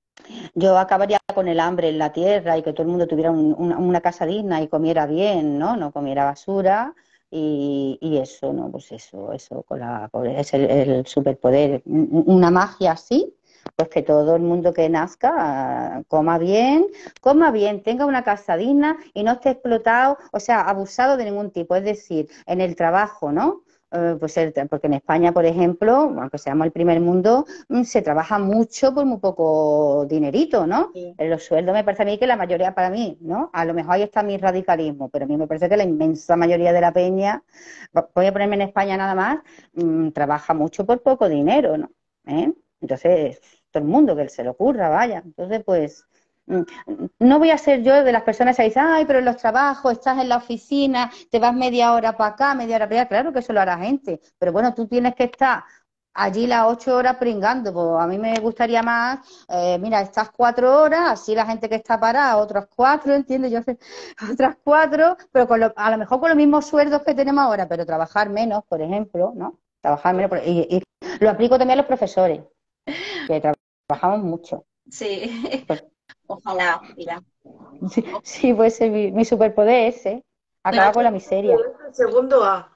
yo acabaría con el hambre en la tierra y que todo el mundo tuviera un- una, una casa digna y comiera bien, ¿no? No comiera basura y, y eso, ¿no? Pues eso, eso, con la, con- es el, el superpoder, un- una magia así, pues que todo el mundo que nazca ah, coma bien, coma bien, tenga una casa digna y no esté explotado, o sea, abusado de ningún tipo, es decir, en el trabajo, ¿no? Eh, pues el- porque en España, por ejemplo, aunque seamos el primer mundo, mm, se trabaja mucho por muy poco dinerito, ¿no? Sí. En los sueldos me parece a mí que la mayoría para mí, ¿no? A lo mejor ahí está mi radicalismo, pero a mí me parece que la inmensa mayoría de la peña, voy a ponerme en España nada más, mmm, trabaja mucho por poco dinero, ¿no? ¿Eh? Entonces, todo el mundo que se le ocurra, vaya. Entonces, pues, mm, no voy a ser yo de las personas que dicen, ay, pero en los trabajos, estás en la oficina, te vas media hora para acá, media hora para allá. Claro que eso lo hará gente, pero bueno, tú tienes que estar allí las ocho horas pringando. Pues a mí me gustaría más, eh, mira, estas cuatro horas, así la gente que está parada, otras cuatro, ¿entiendes? Yo sé, otras cuatro, pero con lo- a lo mejor con los mismos sueldos que tenemos ahora, pero trabajar menos, por ejemplo, ¿no? Trabajar menos, por- y, y lo aplico también a los profesores, que tra- trabajamos mucho. Sí, Pues, ojalá, mira. sí, sí, puede ser mi, mi superpoder ese, acabar Nacho con la dice que miseria. es el segundo A.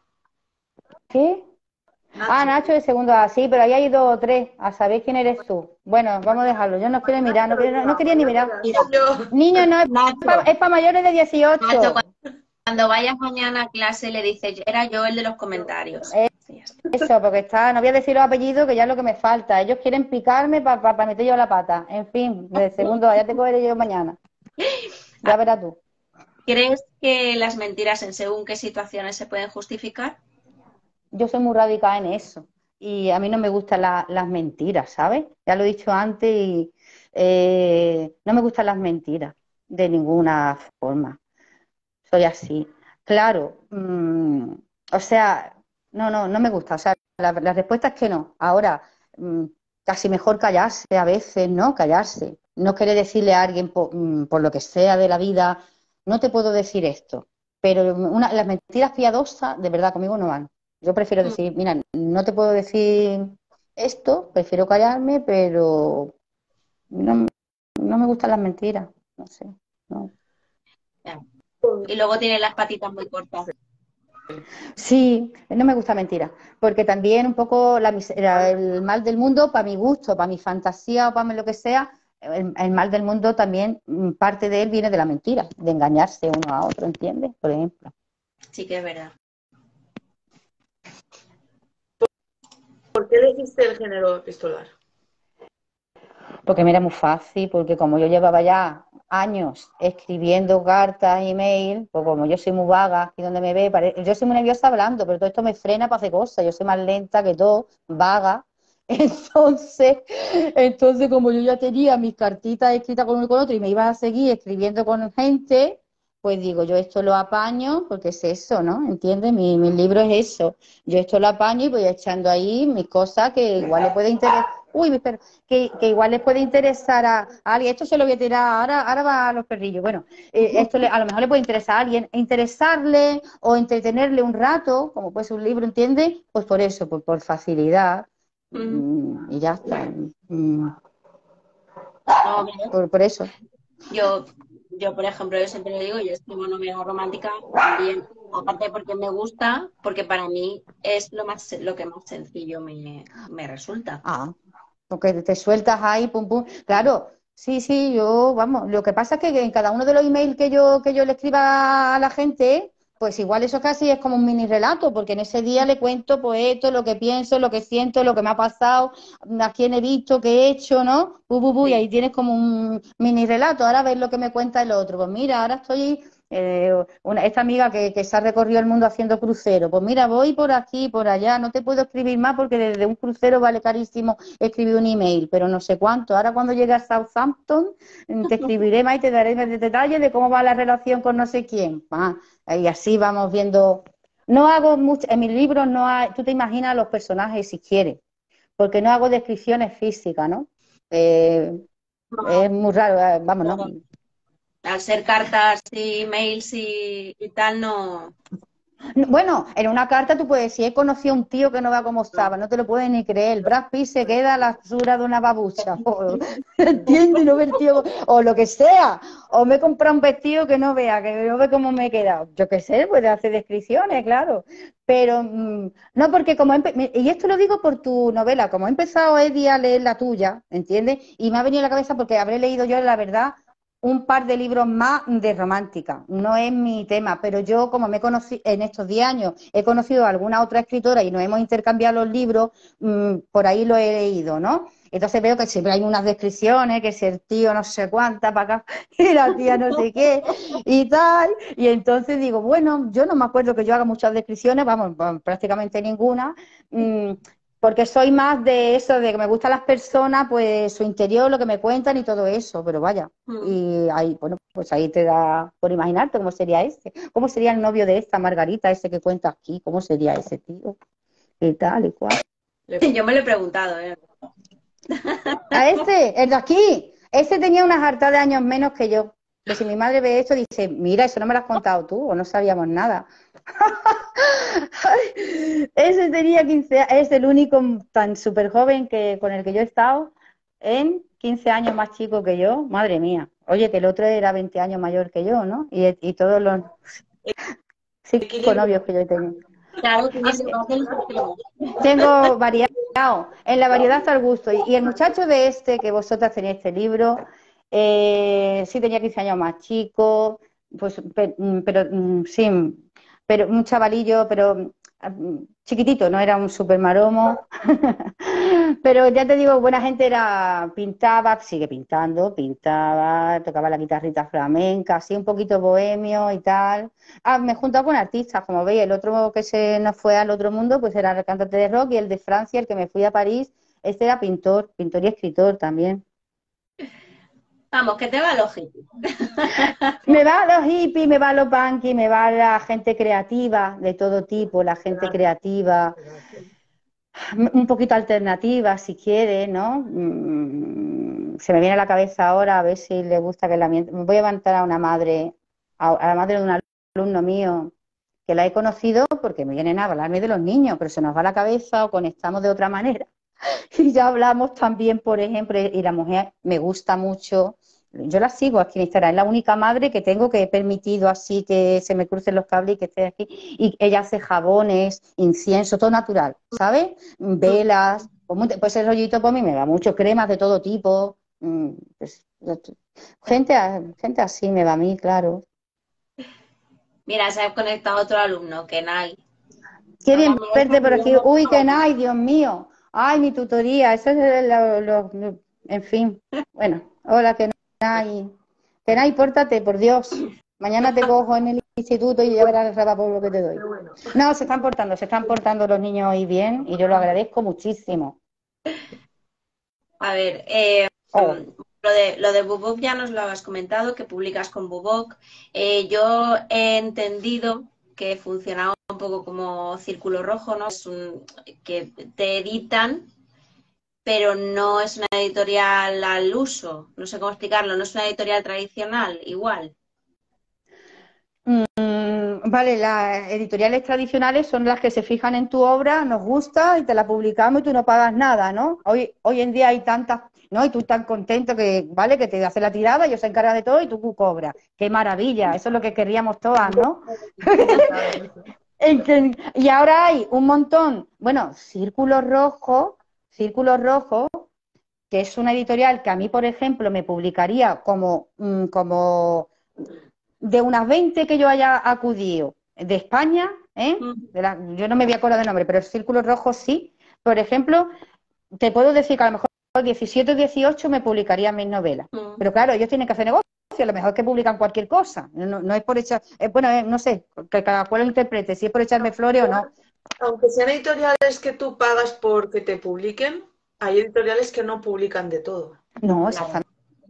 ¿Qué? Ah, Nacho. Nacho de segundo A, sí, pero ahí hay dos o tres, a saber quién eres tú. Bueno, vamos a dejarlo, yo no quiero Mañana mirar, te no, lo quiero- no, no digo, quería ni mañana mirar. verás. Mira, Yo. Niño, no, es Nacho, para mayores de Nacho, dieciocho. cuando vayas mañana a clase le dices, era yo el de los comentarios. Y ya está. Eso, porque está, no voy a decir los apellidos, que ya es lo que me falta. Ellos quieren picarme para meter yo la pata. En fin, de segundo A, ya te cogeré yo mañana. Ya verás tú. ¿Crees que las mentiras en según qué situaciones se pueden justificar? Yo soy muy radical en eso. Y a mí no me gustan la- las mentiras, ¿sabes? Ya lo he dicho antes y Eh, no me gustan las mentiras de ninguna forma. Soy así. Claro, mm, o sea, no, no, no me gusta. O sea, la, la respuesta es que no. Ahora, mm, casi mejor callarse a veces, ¿no? Callarse. No querer decirle a alguien por, mm, por lo que sea de la vida, no te puedo decir esto. Pero una, las mentiras piadosas, de verdad, conmigo no van. Yo prefiero Mm, decir, mira, no te puedo decir esto, prefiero callarme, pero no, no me gustan las mentiras. No sé, no. ya. Y luego tiene las patitas muy cortas. Sí, no me gusta mentira, porque también un poco la mis- la- el mal del mundo, para mi gusto, para mi fantasía o para lo que sea, el, el mal del mundo también, mm, parte de él viene de la mentira, de engañarse uno a otro, ¿entiendes? Por ejemplo. Sí que es verdad. ¿Por qué elegiste el género epistolar? Porque me era muy fácil, porque como yo llevaba ya años escribiendo cartas, email, pues como yo soy muy vaga, aquí donde me ve, pare- yo soy muy nerviosa hablando, pero todo esto me frena para hacer cosas, yo soy más lenta que todo, vaga. Entonces, entonces como yo ya tenía mis cartitas escritas con uno y con otro y me iba a seguir escribiendo con gente, pues digo, yo esto lo apaño, porque es eso, ¿no? ¿Entiendes? Mi, mi libro es eso. Yo esto lo apaño y voy echando ahí mis cosas que igual le puede interesar. Uy, mi perro que, que igual les puede interesar a, a alguien. Esto se lo voy a tirar, ahora, ahora va a los perrillos. Bueno, eh, esto le- a lo mejor le puede interesar a alguien, interesarle o entretenerle un rato, como puede ser un libro, ¿entiendes? Pues por eso, por, por facilidad. Mm, Mm, y ya está. Mm, no, ¿ves? por, por eso. Yo, yo, por ejemplo, yo siempre lo digo, yo escribo novela romántica también, aparte porque me gusta, porque para mí es lo más, lo que más sencillo me, me resulta. Ah, porque te sueltas ahí, pum, pum. Claro, sí, sí, yo, vamos, lo que pasa es que en cada uno de los emails que yo, que yo le escriba a la gente, pues igual eso casi es como un mini relato, porque en ese día le cuento pues esto, lo que pienso, lo que siento, lo que me ha pasado, a quién he visto, qué he hecho, ¿no? Bu, bu, bu, y Sí. ahí tienes como un mini relato. Ahora ves lo que me cuenta el otro. Pues mira, ahora estoy eh, una, esta amiga que, que se ha recorrido el mundo haciendo crucero, pues mira, voy por aquí, por allá, no te puedo escribir más porque desde un crucero vale carísimo escribir un email, pero no sé cuánto. Ahora cuando llegue a Southampton mm, te escribiré más y te daré más detalles de cómo va la relación con no sé quién. Ah, y así vamos viendo. No hago mucho, en mis libros no hay, tú te imaginas los personajes si quieres, porque no hago descripciones físicas, ¿no? Eh, es No, muy raro, eh, vamos, ¿no? claro. Al ser cartas y mails y, y tal, no, Bueno, en una carta tú puedes decir, he conocido a un tío que no va como no. estaba, no te lo puedes ni creer, el Brad Pitt se queda a la altura de una babucha, o, ¿entiendes? No ve el tío, o lo que sea, o me he comprado un vestido que no vea, que no ve cómo me he quedado, yo qué sé, puede hacer descripciones, claro, pero mm, no porque como, he empe- y esto lo digo por tu novela, como he empezado Eddie a leer la tuya, ¿entiendes? Y me ha venido a la cabeza porque habré leído yo, la verdad, un par de libros más de romántica. No es mi tema, pero yo, como me he conocido en estos diez años, he conocido a alguna otra escritora y nos hemos intercambiado los libros, mmm, por ahí lo he leído, ¿no? Entonces veo que siempre hay unas descripciones, que si el tío no sé cuánta para acá y la tía no sé qué y tal. Y entonces digo, bueno, yo no me acuerdo que yo haga muchas descripciones, vamos, prácticamente ninguna. Mmm, porque soy más de eso, de que me gustan las personas, pues su interior, lo que me cuentan y todo eso, pero vaya. Mm. Y ahí, bueno, pues ahí te da por imaginarte cómo sería ese. ¿Cómo sería el novio de esta Margarita, ese que cuenta aquí? ¿Cómo sería ese tío? Y tal y cual. Yo me lo he preguntado, ¿eh? A ese, el de aquí, ese tenía unas hartas de años menos que yo. Pues si mi madre ve esto, dice, mira, eso no me lo has contado tú, o no sabíamos nada. Ese tenía quince años, es el único tan súper joven que, con el que yo he estado en quince años más chico que yo. Madre mía. Oye, que el otro era veinte años mayor que yo, ¿no? Y, y todos los cinco Equilibrio. novios que yo he tenido. Claro, tienes más de los extremos. Tengo variado. En la variedad está el gusto. Y, y el muchacho de este, que vosotras tenéis este libro, eh, sí tenía quince años más chico, pues, pe- mm, pero mm, sí, pero un chavalillo, pero mm, chiquitito, no era un super maromo. Pero ya te digo, buena gente era, pintaba, sigue pintando, pintaba, tocaba la guitarrita flamenca, así un poquito bohemio y tal. Ah, me he juntado con artistas, como veis, el otro que se nos fue al otro mundo, pues era el cantante de rock, y el de Francia, el que me fui a París, este era pintor, pintor y escritor también. Vamos, que te va los hippies. Me va a los hippies, me va a los punky, me va a la gente creativa de todo tipo, la gente creativa, un poquito alternativa si quiere, ¿no? Mm, se me viene a la cabeza ahora a ver si le gusta que la miente. Me voy a levantar a una madre, a, a la madre de un alumno mío, que la he conocido porque me vienen a hablarme de los niños, pero se nos va la cabeza o conectamos de otra manera. Y ya hablamos también, por ejemplo, y la mujer me gusta mucho. Yo la sigo aquí en Instagram, es la única madre que tengo que he permitido así que se me crucen los cables y que esté aquí. Y ella hace jabones, incienso, todo natural, ¿sabes? Velas, pues, pues el rollito por mí me va mucho, cremas de todo tipo. Pues, gente, gente así me va a mí, claro. Mira, se ha conectado otro alumno, Kenai. Qué bien verte por aquí. Uy, Kenai, Dios mío. Ay, mi tutoría, eso es lo, lo, lo, en fin. Bueno, hola, Kenai. Kenai, pórtate, por Dios. Mañana te cojo en el instituto y ya verás el por lo que te doy. No, se están portando, se están portando los niños hoy bien y yo lo agradezco muchísimo. A ver, eh, Oh. lo de, lo de Bubok ya nos lo has comentado, que publicas con Bubok. Eh, yo he entendido que funcionaba un poco como círculo rojo, ¿no? Es un, que te editan, pero no es una editorial al uso. No sé cómo explicarlo, no es una editorial tradicional, igual. Mm, vale, las editoriales tradicionales son las que se fijan en tu obra, nos gusta y te la publicamos y tú no pagas nada, ¿no? Hoy, hoy en día hay tantas, ¿no? Y tú tan contento que, vale, que te hace la tirada, ellos se encargan de todo y tú cobras. ¡Qué maravilla! Eso es lo que querríamos todas, ¿no? Y ahora hay un montón, bueno, Círculo Rojo, Círculo Rojo, que es una editorial que a mí, por ejemplo, me publicaría como, como de unas veinte que yo haya acudido de España, ¿eh? De la, yo no me voy a acordar de nombre, pero el Círculo Rojo sí. Por ejemplo, te puedo decir que a lo mejor diecisiete o dieciocho me publicarían mis novelas. Mm. Pero claro, ellos tienen que hacer negocio, a lo mejor es que publican cualquier cosa. No, no es por echar, eh, bueno, eh, no sé, que cada cual lo interprete, si es por echarme flores o no. Aunque sean editoriales que tú pagas porque te publiquen, hay editoriales que no publican de todo. No, exactamente.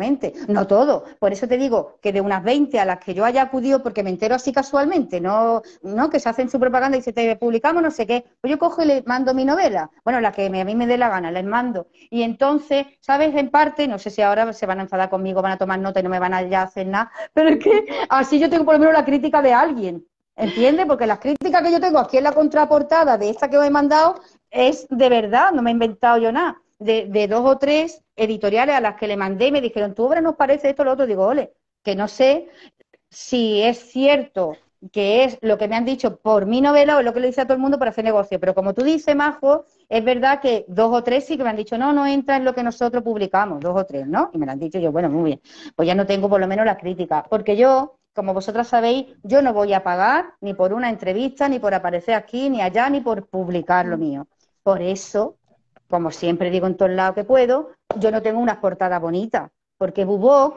No todo. Por eso te digo que de unas veinte a las que yo haya acudido, porque me entero así casualmente, no, no que se hacen su propaganda y se te publicamos no sé qué, pues yo cojo y les mando mi novela, bueno, la que a mí me dé la gana, les mando. Y entonces, ¿sabes? En parte, no sé si ahora se van a enfadar conmigo, van a tomar nota y no me van a ya hacer nada, pero es que así yo tengo por lo menos la crítica de alguien, ¿entiendes? Porque las críticas que yo tengo aquí en la contraportada de esta que os he mandado es de verdad, no me he inventado yo nada. De, de dos o tres editoriales a las que le mandé y me dijeron, tu obra nos parece esto, lo otro. Digo, ole, que no sé si es cierto que es lo que me han dicho por mi novela o lo que le dice a todo el mundo para hacer negocio. Pero como tú dices, Majo, es verdad que dos o tres sí que me han dicho, no, no entra en lo que nosotros publicamos, dos o tres, ¿no? Y me lo han dicho yo, bueno, muy bien, pues ya no tengo por lo menos la crítica. Porque yo, como vosotras sabéis, yo no voy a pagar ni por una entrevista, ni por aparecer aquí, ni allá, ni por publicar lo mío. Por eso, como siempre digo en todos lados que puedo, yo no tengo unas portadas bonitas, porque Bubok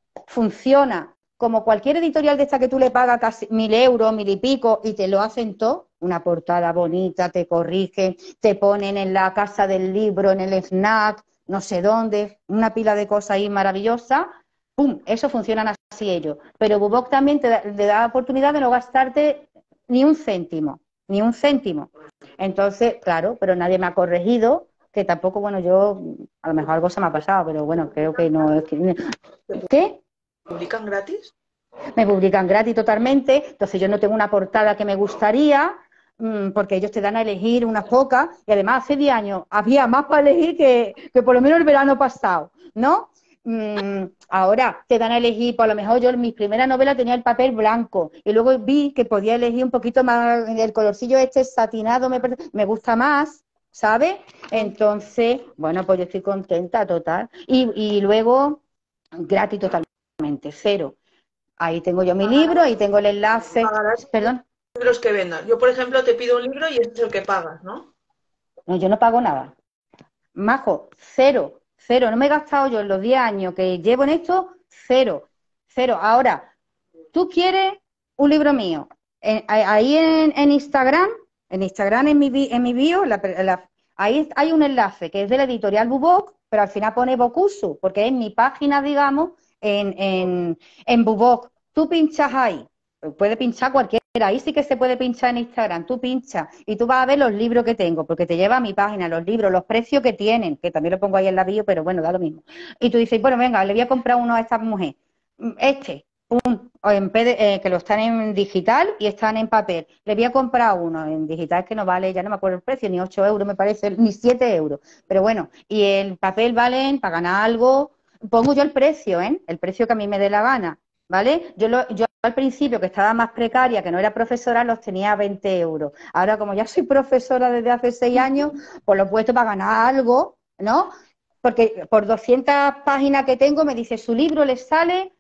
funciona como cualquier editorial de esta que tú le pagas casi mil euros, mil y pico, y te lo hacen todo, una portada bonita, te corrigen, te ponen en la casa del libro, en el FNAC, no sé dónde, una pila de cosas ahí maravillosas, ¡pum! Eso funcionan así ellos. Pero Bubok también te da, te da la oportunidad de no gastarte ni un céntimo, ni un céntimo. Entonces, claro, pero nadie me ha corregido, que tampoco, bueno, yo, a lo mejor algo se me ha pasado, pero bueno, creo que no es que... ¿Qué? ¿Publican gratis? Me publican gratis totalmente, entonces yo no tengo una portada que me gustaría, mmm, porque ellos te dan a elegir unas pocas, y además hace diez años había más para elegir que, que por lo menos el verano pasado, ¿no? Mm, ahora te dan a elegir, por lo mejor yo en mis primeras novelas tenía el papel blanco y luego vi que podía elegir un poquito más, el colorcillo este satinado me, me gusta más, ¿sabes? Entonces, bueno, pues yo estoy contenta, total. Y, y luego, gratis totalmente, cero. Ahí tengo yo mi libro, ahí tengo el enlace. Perdón. Libros que vendan. Yo, por ejemplo, te pido un libro y este es el que pagas, ¿no? No, yo no pago nada. Majo, cero. Cero, no me he gastado yo en los diez años que llevo en esto, cero, cero. Ahora, tú quieres un libro mío, en, ahí en, en Instagram, en Instagram, en mi, en mi bio, la, la, ahí hay un enlace que es de la editorial Bubok, pero al final pone Bokusu, porque es mi página, digamos, en, en, en Bubok. Tú pinchas ahí, puede pinchar cualquiera, ahí sí que se puede pinchar en Instagram, tú pinchas y tú vas a ver los libros que tengo, porque te lleva a mi página, los libros, los precios que tienen, que también lo pongo ahí en la bio, pero bueno, da lo mismo. Y tú dices, bueno, venga, le voy a comprar uno a esta mujer, este, o en P D, eh, que lo están en digital y están en papel. Le voy a comprar uno en digital que no vale, ya no me acuerdo el precio, ni ocho euros me parece, ni siete euros. Pero bueno, y el papel valen para ganar algo, pongo yo el precio, ¿eh? El precio que a mí me dé la gana, ¿vale? Yo, lo, yo al principio, que estaba más precaria, que no era profesora, los tenía a veinte euros. Ahora, como ya soy profesora desde hace seis años, pues lo he puesto para ganar algo, ¿no? Porque por doscientas páginas que tengo me dice, su libro le sale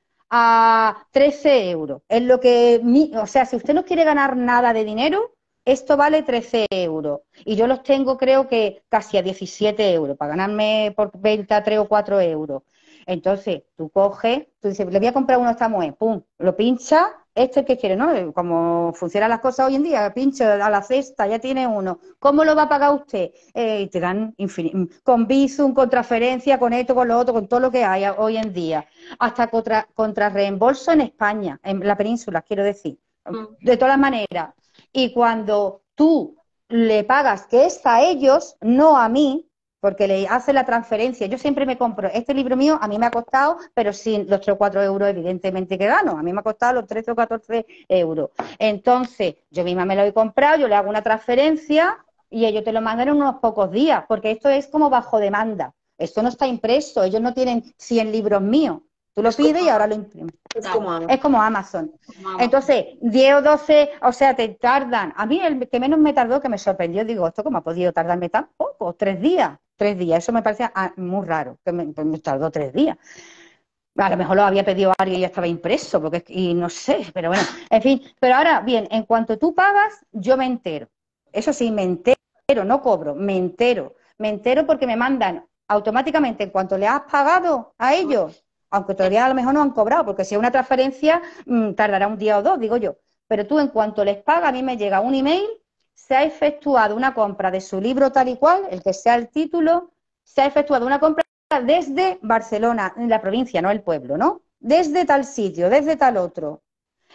a trece euros. Es lo que, mi, o sea, si usted no quiere ganar nada de dinero, esto vale trece euros. Y yo los tengo, creo que casi a diecisiete euros, para ganarme por venta tres o cuatro euros. Entonces, tú coges, tú dices, le voy a comprar uno a esta mujer, pum, lo pincha, este es el que quiere, ¿no? Como funcionan las cosas hoy en día, pincho a la cesta, ya tiene uno. ¿Cómo lo va a pagar usted? Eh, y te dan con Bizum, con transferencia, con esto, con lo otro, con todo lo que hay hoy en día. Hasta contra, contra reembolso en España, en la península, quiero decir. De todas maneras. Y cuando tú le pagas, que es a ellos, no a mí, porque le hace la transferencia. Yo siempre me compro este libro mío, a mí me ha costado, pero sin los tres o cuatro euros, evidentemente, que gano. A mí me ha costado los trece o catorce euros. Entonces, yo misma me lo he comprado, yo le hago una transferencia y ellos te lo mandan en unos pocos días, porque esto es como bajo demanda. Esto no está impreso, ellos no tienen cien libros míos. Tú lo pides y ahora lo imprimes. Es como Amazon. Es como Amazon. Entonces, diez o doce, o sea, te tardan. A mí el que menos me tardó, que me sorprendió, digo, ¿esto cómo ha podido tardarme tan poco? Tres días. Tres días. Eso me parece muy raro, que me, me tardó tres días. A lo mejor lo había pedido alguien y ya estaba impreso, porque y no sé, pero bueno, en fin. Pero ahora, bien, en cuanto tú pagas, yo me entero. Eso sí, me entero, no cobro, me entero. Me entero porque me mandan automáticamente, en cuanto le has pagado a ellos, aunque todavía a lo mejor no han cobrado, porque si es una transferencia, mmm, tardará un día o dos, digo yo. Pero tú, en cuanto les pagas, a mí me llega un email, se ha efectuado una compra de su libro tal y cual, el que sea el título, se ha efectuado una compra desde Barcelona, en la provincia, no el pueblo, ¿no? Desde tal sitio, desde tal otro.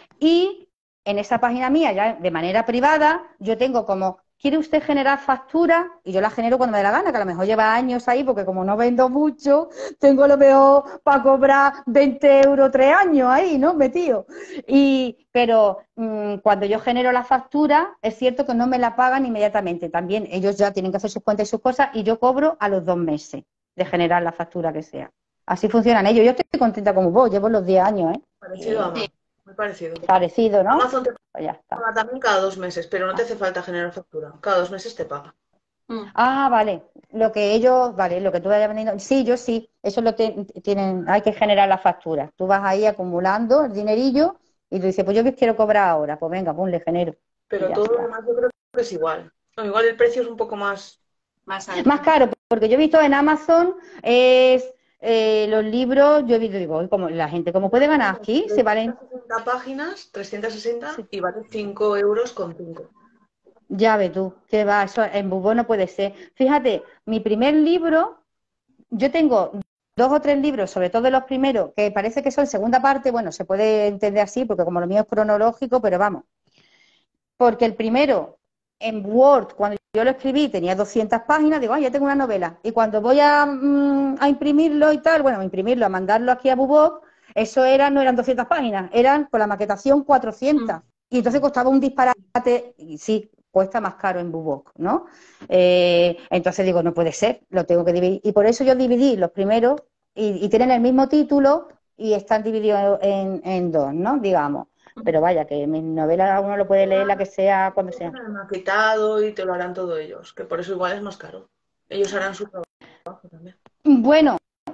Y en esa página mía, ya de manera privada, yo tengo como, ¿quiere usted generar factura? Y yo la genero cuando me dé la gana, que a lo mejor lleva años ahí, porque como no vendo mucho, tengo lo mejor para cobrar veinte euros tres años ahí, ¿no? Metido. Y, pero mmm, cuando yo genero la factura, es cierto que no me la pagan inmediatamente. También ellos ya tienen que hacer sus cuentas y sus cosas, y yo cobro a los dos meses de generar la factura que sea. Así funcionan ellos. Yo estoy contenta como vos, llevo los diez años, ¿eh? Parecido a Amazon. Muy parecido. Parecido, ¿no? Amazon te Pues ya está. paga también cada dos meses, pero no te hace falta generar factura. Cada dos meses te paga. Ah, vale. Lo que ellos, vale, lo que tú vayas vendiendo. Sí, yo sí. Eso lo te, tienen, hay que generar las facturas. Tú vas ahí acumulando el dinerillo y tú dices, pues yo quiero cobrar ahora. Pues venga, pum, le genero. Pero todo lo demás yo creo que es igual. No, igual el precio es un poco más... Más alto. Más caro, porque yo he visto en Amazon es eh, los libros, yo he visto, digo, como la gente, ¿cómo puede ganar aquí? Se valen trescientas sesenta páginas, trescientas sesenta, sí. Y vale cinco euros con cinco. Ya ves tú, que va, eso en Bubó no puede ser. Fíjate, mi primer libro, yo tengo dos o tres libros, sobre todo los primeros, que parece que son segunda parte, bueno, se puede entender así, porque como lo mío es cronológico, pero vamos. Porque el primero, en Word, cuando yo lo escribí, tenía doscientas páginas, digo, ay, ya tengo una novela. Y cuando voy a, mm, a imprimirlo y tal, bueno, a imprimirlo, a mandarlo aquí a Bubok, eso era, no eran doscientas páginas, eran con la maquetación cuatrocientas. Y entonces costaba un disparate, y sí, cuesta más caro en Bubok, ¿no? Eh, entonces digo, no puede ser, lo tengo que dividir. Y por eso yo dividí los primeros, y, y tienen el mismo título, y están divididos en, en dos, ¿no? Digamos. Pero vaya, que mi novela uno lo puede leer la que sea, cuando sea. Me han quitado y te lo harán todo ellos, que por eso igual es más caro. Ellos harán su trabajo también. Bueno,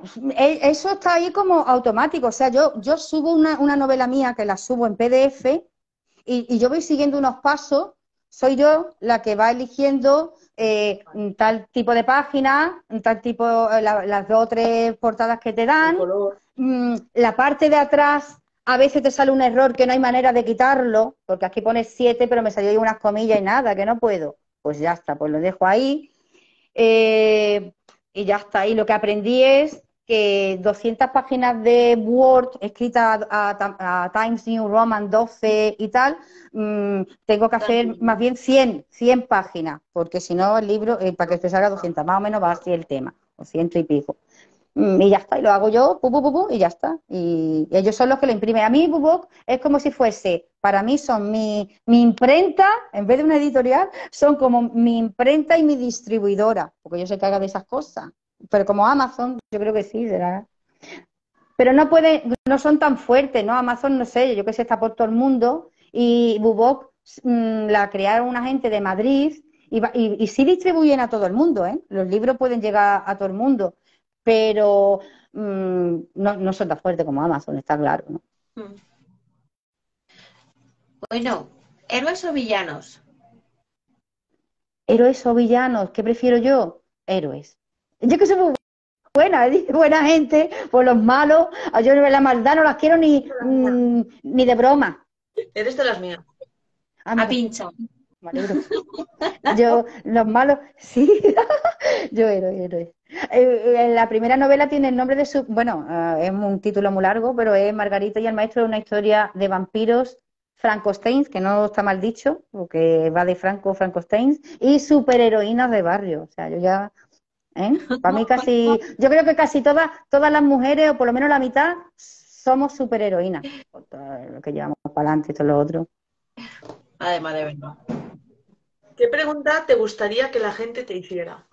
eso está ahí como automático. O sea, yo, yo subo una, una novela mía que la subo en P D F y, y yo voy siguiendo unos pasos. Soy yo la que va eligiendo eh, tal tipo de página, tal tipo, la, las dos o tres portadas que te dan. La parte de atrás, a veces te sale un error que no hay manera de quitarlo, porque aquí pone siete, pero me salió ahí unas comillas y nada, que no puedo. Pues ya está, pues lo dejo ahí. Eh, y ya está. Y lo que aprendí es que doscientas páginas de Word escritas a, a- a Times New Roman doce y tal, mm, tengo que hacer más bien cien cien páginas, porque si no el libro, eh, para que te salga doscientas, más o menos va así el tema, o ciento y pico. Mm, Y ya está, y lo hago yo, pu, pu, pu, pu, y ya está. Y, y ellos son los que lo imprimen. A mí, BookBook es como si fuese, para mí son mi, mi imprenta, en vez de una editorial, son como mi imprenta y mi distribuidora, porque yo se encarga de esas cosas. Pero como Amazon, yo creo que sí, será. Pero no pueden, no son tan fuertes, ¿no? Amazon, no sé, yo que sé, está por todo el mundo. Y BookBook mm, la crearon una gente de Madrid y, va- y, y sí distribuyen a todo el mundo, ¿eh? Los libros pueden llegar a todo el mundo, pero mm, no, no son tan fuertes como Amazon, está claro, ¿no? Mm. Bueno, ¿héroes o villanos? Héroes o villanos, ¿qué prefiero yo? Héroes. Yo que soy muy buena, ¿eh? Buena gente, por los malos, yo la maldad no las quiero ni, mm, ni de broma. Eres de las mías. Ah, A mira, pincha. me alegro. Yo, los malos, sí, yo héroe, héroe. Eh, la primera novela tiene el nombre de su, bueno, eh, es un título muy largo, pero es Margarita y el maestro, de una historia de vampiros Frankenstein, que no está mal dicho, porque va de Franco Frankenstein, y superheroínas de barrio. O sea, yo ya, ¿eh? Para mí casi, yo creo que casi todas, todas las mujeres, o por lo menos la mitad, somos superheroínas. Por todo lo que llevamos para adelante y todo lo otro. Además de verdad. ¿Qué pregunta te gustaría que la gente te hiciera?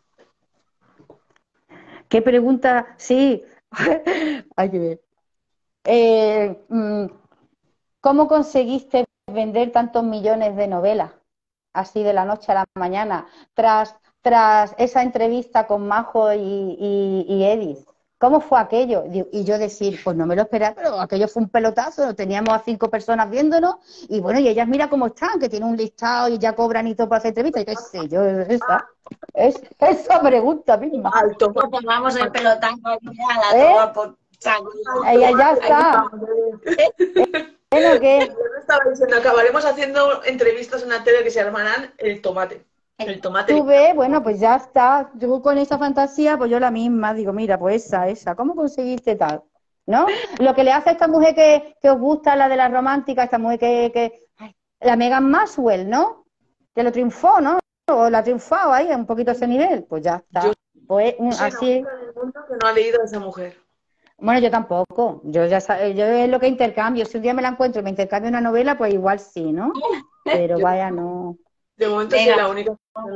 ¿Qué pregunta? Sí, hay que ver. Eh, mm, ¿Cómo conseguiste vender tantos millones de novelas así de la noche a la mañana tras, tras esa entrevista con Majo y, y, y Edith? ¿Cómo fue aquello? Y yo decir, pues no me lo esperaba, pero aquello fue un pelotazo, teníamos a cinco personas viéndonos y bueno, y ellas mira cómo están, que tienen un listado y ya cobran y todo para hacer entrevistas, y qué sé yo, esa, es esa pregunta misma. Alto. No pongamos el pelotazo aquí a la ¿Eh? toma por saco. Ella ya está. Bueno, ¿qué? Yo estaba diciendo, acabaremos haciendo entrevistas en la tele que se llamarán El Tomate. El tomate. Tú ves, bueno, pues ya está. Yo con esa fantasía, pues yo la misma, digo, mira, pues esa, esa, ¿cómo conseguiste tal? ¿No? Lo que le hace a esta mujer que, que os gusta, la de la romántica, esta mujer que, que ay, la Megan Maxwell, ¿no? Que lo triunfó, ¿no? O la ha triunfado ahí, un poquito a ese nivel, pues ya Yo está. Pues mm, soy la así, única del mundo que no ha leído a esa mujer. bueno, yo tampoco. Yo ya sa- yo es lo que intercambio. Si un día me la encuentro y me intercambio una novela, pues igual sí, ¿no? Pero Yo, vaya, no. de momento soy Venga. la única.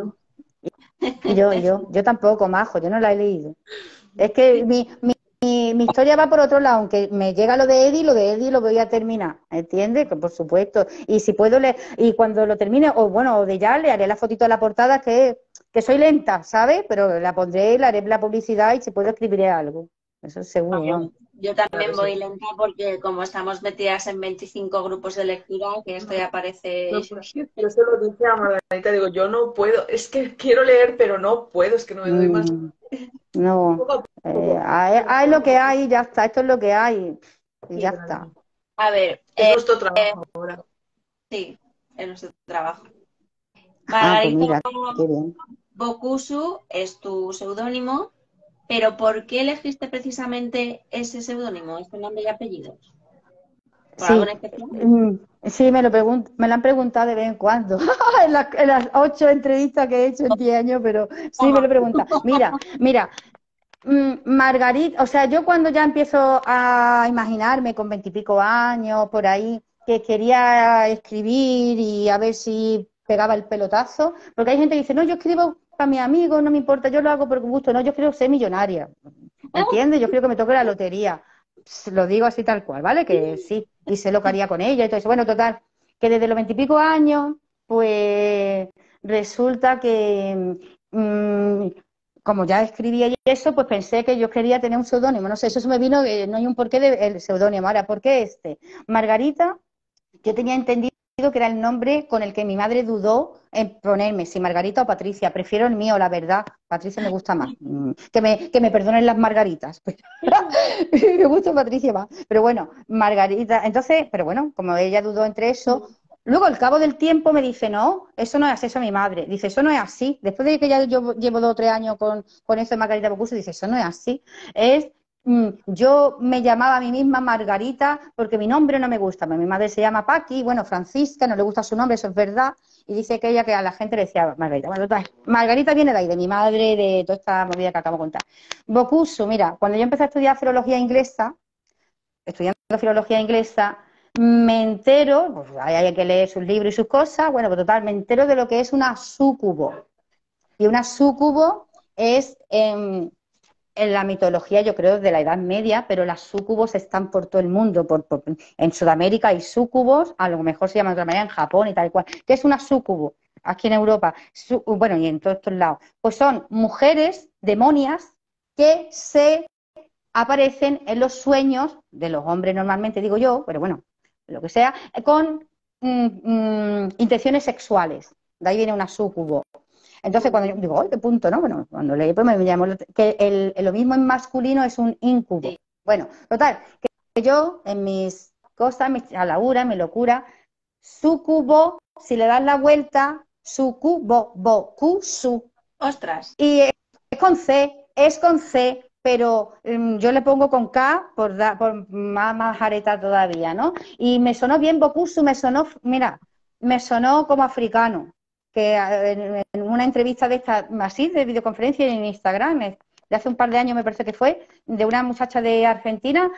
Y yo, y yo, yo tampoco, majo, yo no la he leído. Es que mi, mi, mi, mi historia va por otro lado, aunque me llega lo de Eddie, lo de Eddie lo voy a terminar, ¿entiendes? Que por supuesto. Y si puedo leer, y cuando lo termine, o bueno, o de ya le haré la fotito de la portada, que, que soy lenta, ¿sabes? Pero la pondré, le haré la publicidad y si puedo escribiré algo. Eso es seguro, vamos. Yo también Claro, voy sí. lenta porque como estamos metidas en veinticinco grupos de lectura, que esto ya parece... No, pues, yo se lo dije a Margarita, digo, yo no puedo, es que quiero leer, pero no puedo, es que no me doy más. Mm, no, Poco a eh, poco. hay, hay lo que hay y ya está, esto es lo que hay y ya está. A ver, Es eh, nuestro trabajo ahora. sí, es nuestro trabajo. Ah, pues Margarita mira, qué bien. Bokusu es tu seudónimo, pero ¿por qué elegiste precisamente ese seudónimo, este nombre y apellido? ¿Por algo en Sí, especial? mm, sí, me lo pregun- me lo han preguntado de vez en cuando, en las, en las ocho entrevistas que he hecho en diez años, pero sí me lo preguntan. Mira, mira, mm, Margarita, o sea, yo cuando ya empiezo a imaginarme con veintipico años, por ahí, que quería escribir y a ver si pegaba el pelotazo, porque hay gente que dice, no, yo escribo para mis amigos, no me importa, yo lo hago por gusto, no, yo quiero ser millonaria, ¿entiendes? Yo creo que me toque la lotería. Pss, Lo digo así tal cual, ¿vale? Que sí, y sé lo que haría con ella y todo eso. Bueno, total, que desde los veintipico años, pues resulta que mm, como ya escribía y eso, pues pensé que yo quería tener un seudónimo. No sé, eso se me vino, eh, no hay un porqué del seudónimo. Ahora, ¿por qué este? Margarita, yo tenía entendido que era el nombre con el que mi madre dudó en ponerme, si Margarita o Patricia. Prefiero el mío, la verdad. Patricia me gusta más. Mm, Que me, que me perdonen las Margaritas. Me gusta Patricia más. Pero bueno, Margarita. Entonces, pero bueno, como ella dudó entre eso, Luego, al cabo del tiempo, me dice, no, eso no es eso a mi madre. Dice, eso no es así. Después de que ya yo llevo dos o tres años con, con eso de Margarita Bocuso, dice, eso no es así. Es, mm, yo me llamaba a mí misma Margarita porque mi nombre no me gusta. Mi madre se llama Paqui, bueno, Francisca, no le gusta su nombre, eso es verdad. Y dice que ella que a la gente le decía Margarita. Bueno, total, Margarita viene de ahí, de mi madre, de toda esta movida que acabo de contar. Bocuso, mira, cuando yo empecé a estudiar filología inglesa, estudiando filología inglesa, me entero, pues hay que leer sus libros y sus cosas, bueno, pues total, me entero de lo que es una súcubo. Y una súcubo es, en, en la mitología, yo creo, de la Edad Media, pero las súcubos están por todo el mundo. Por, por, en Sudamérica hay súcubos, a lo mejor se llama de otra manera en Japón y tal y cual. ¿Qué es una súcubo? Aquí en Europa, su, bueno, y en todos estos lados. Pues son mujeres demonias que se aparecen en los sueños de los hombres normalmente, digo yo, pero bueno, lo que sea, con mm, mm, intenciones sexuales. De ahí viene una súcubo. Entonces, cuando yo digo, ¡ay, qué punto! ¿No? Bueno, cuando leí, pues me llamó que el, el, lo mismo en masculino es un íncubo. Sí. Bueno, total, que yo en mis cosas, mis alaburas, mi locura, súcubo, si le das la vuelta, súcubo, bo, cu, su. ¡Ostras! Y es con C, es con C, pero um, yo le pongo con K por, da, por más, más jareta todavía, ¿no? Y me sonó bien Bokusu, me sonó, mira, me sonó como africano, que en, en una entrevista de esta, así, de videoconferencia en Instagram, de hace un par de años me parece que fue, de una muchacha de Argentina,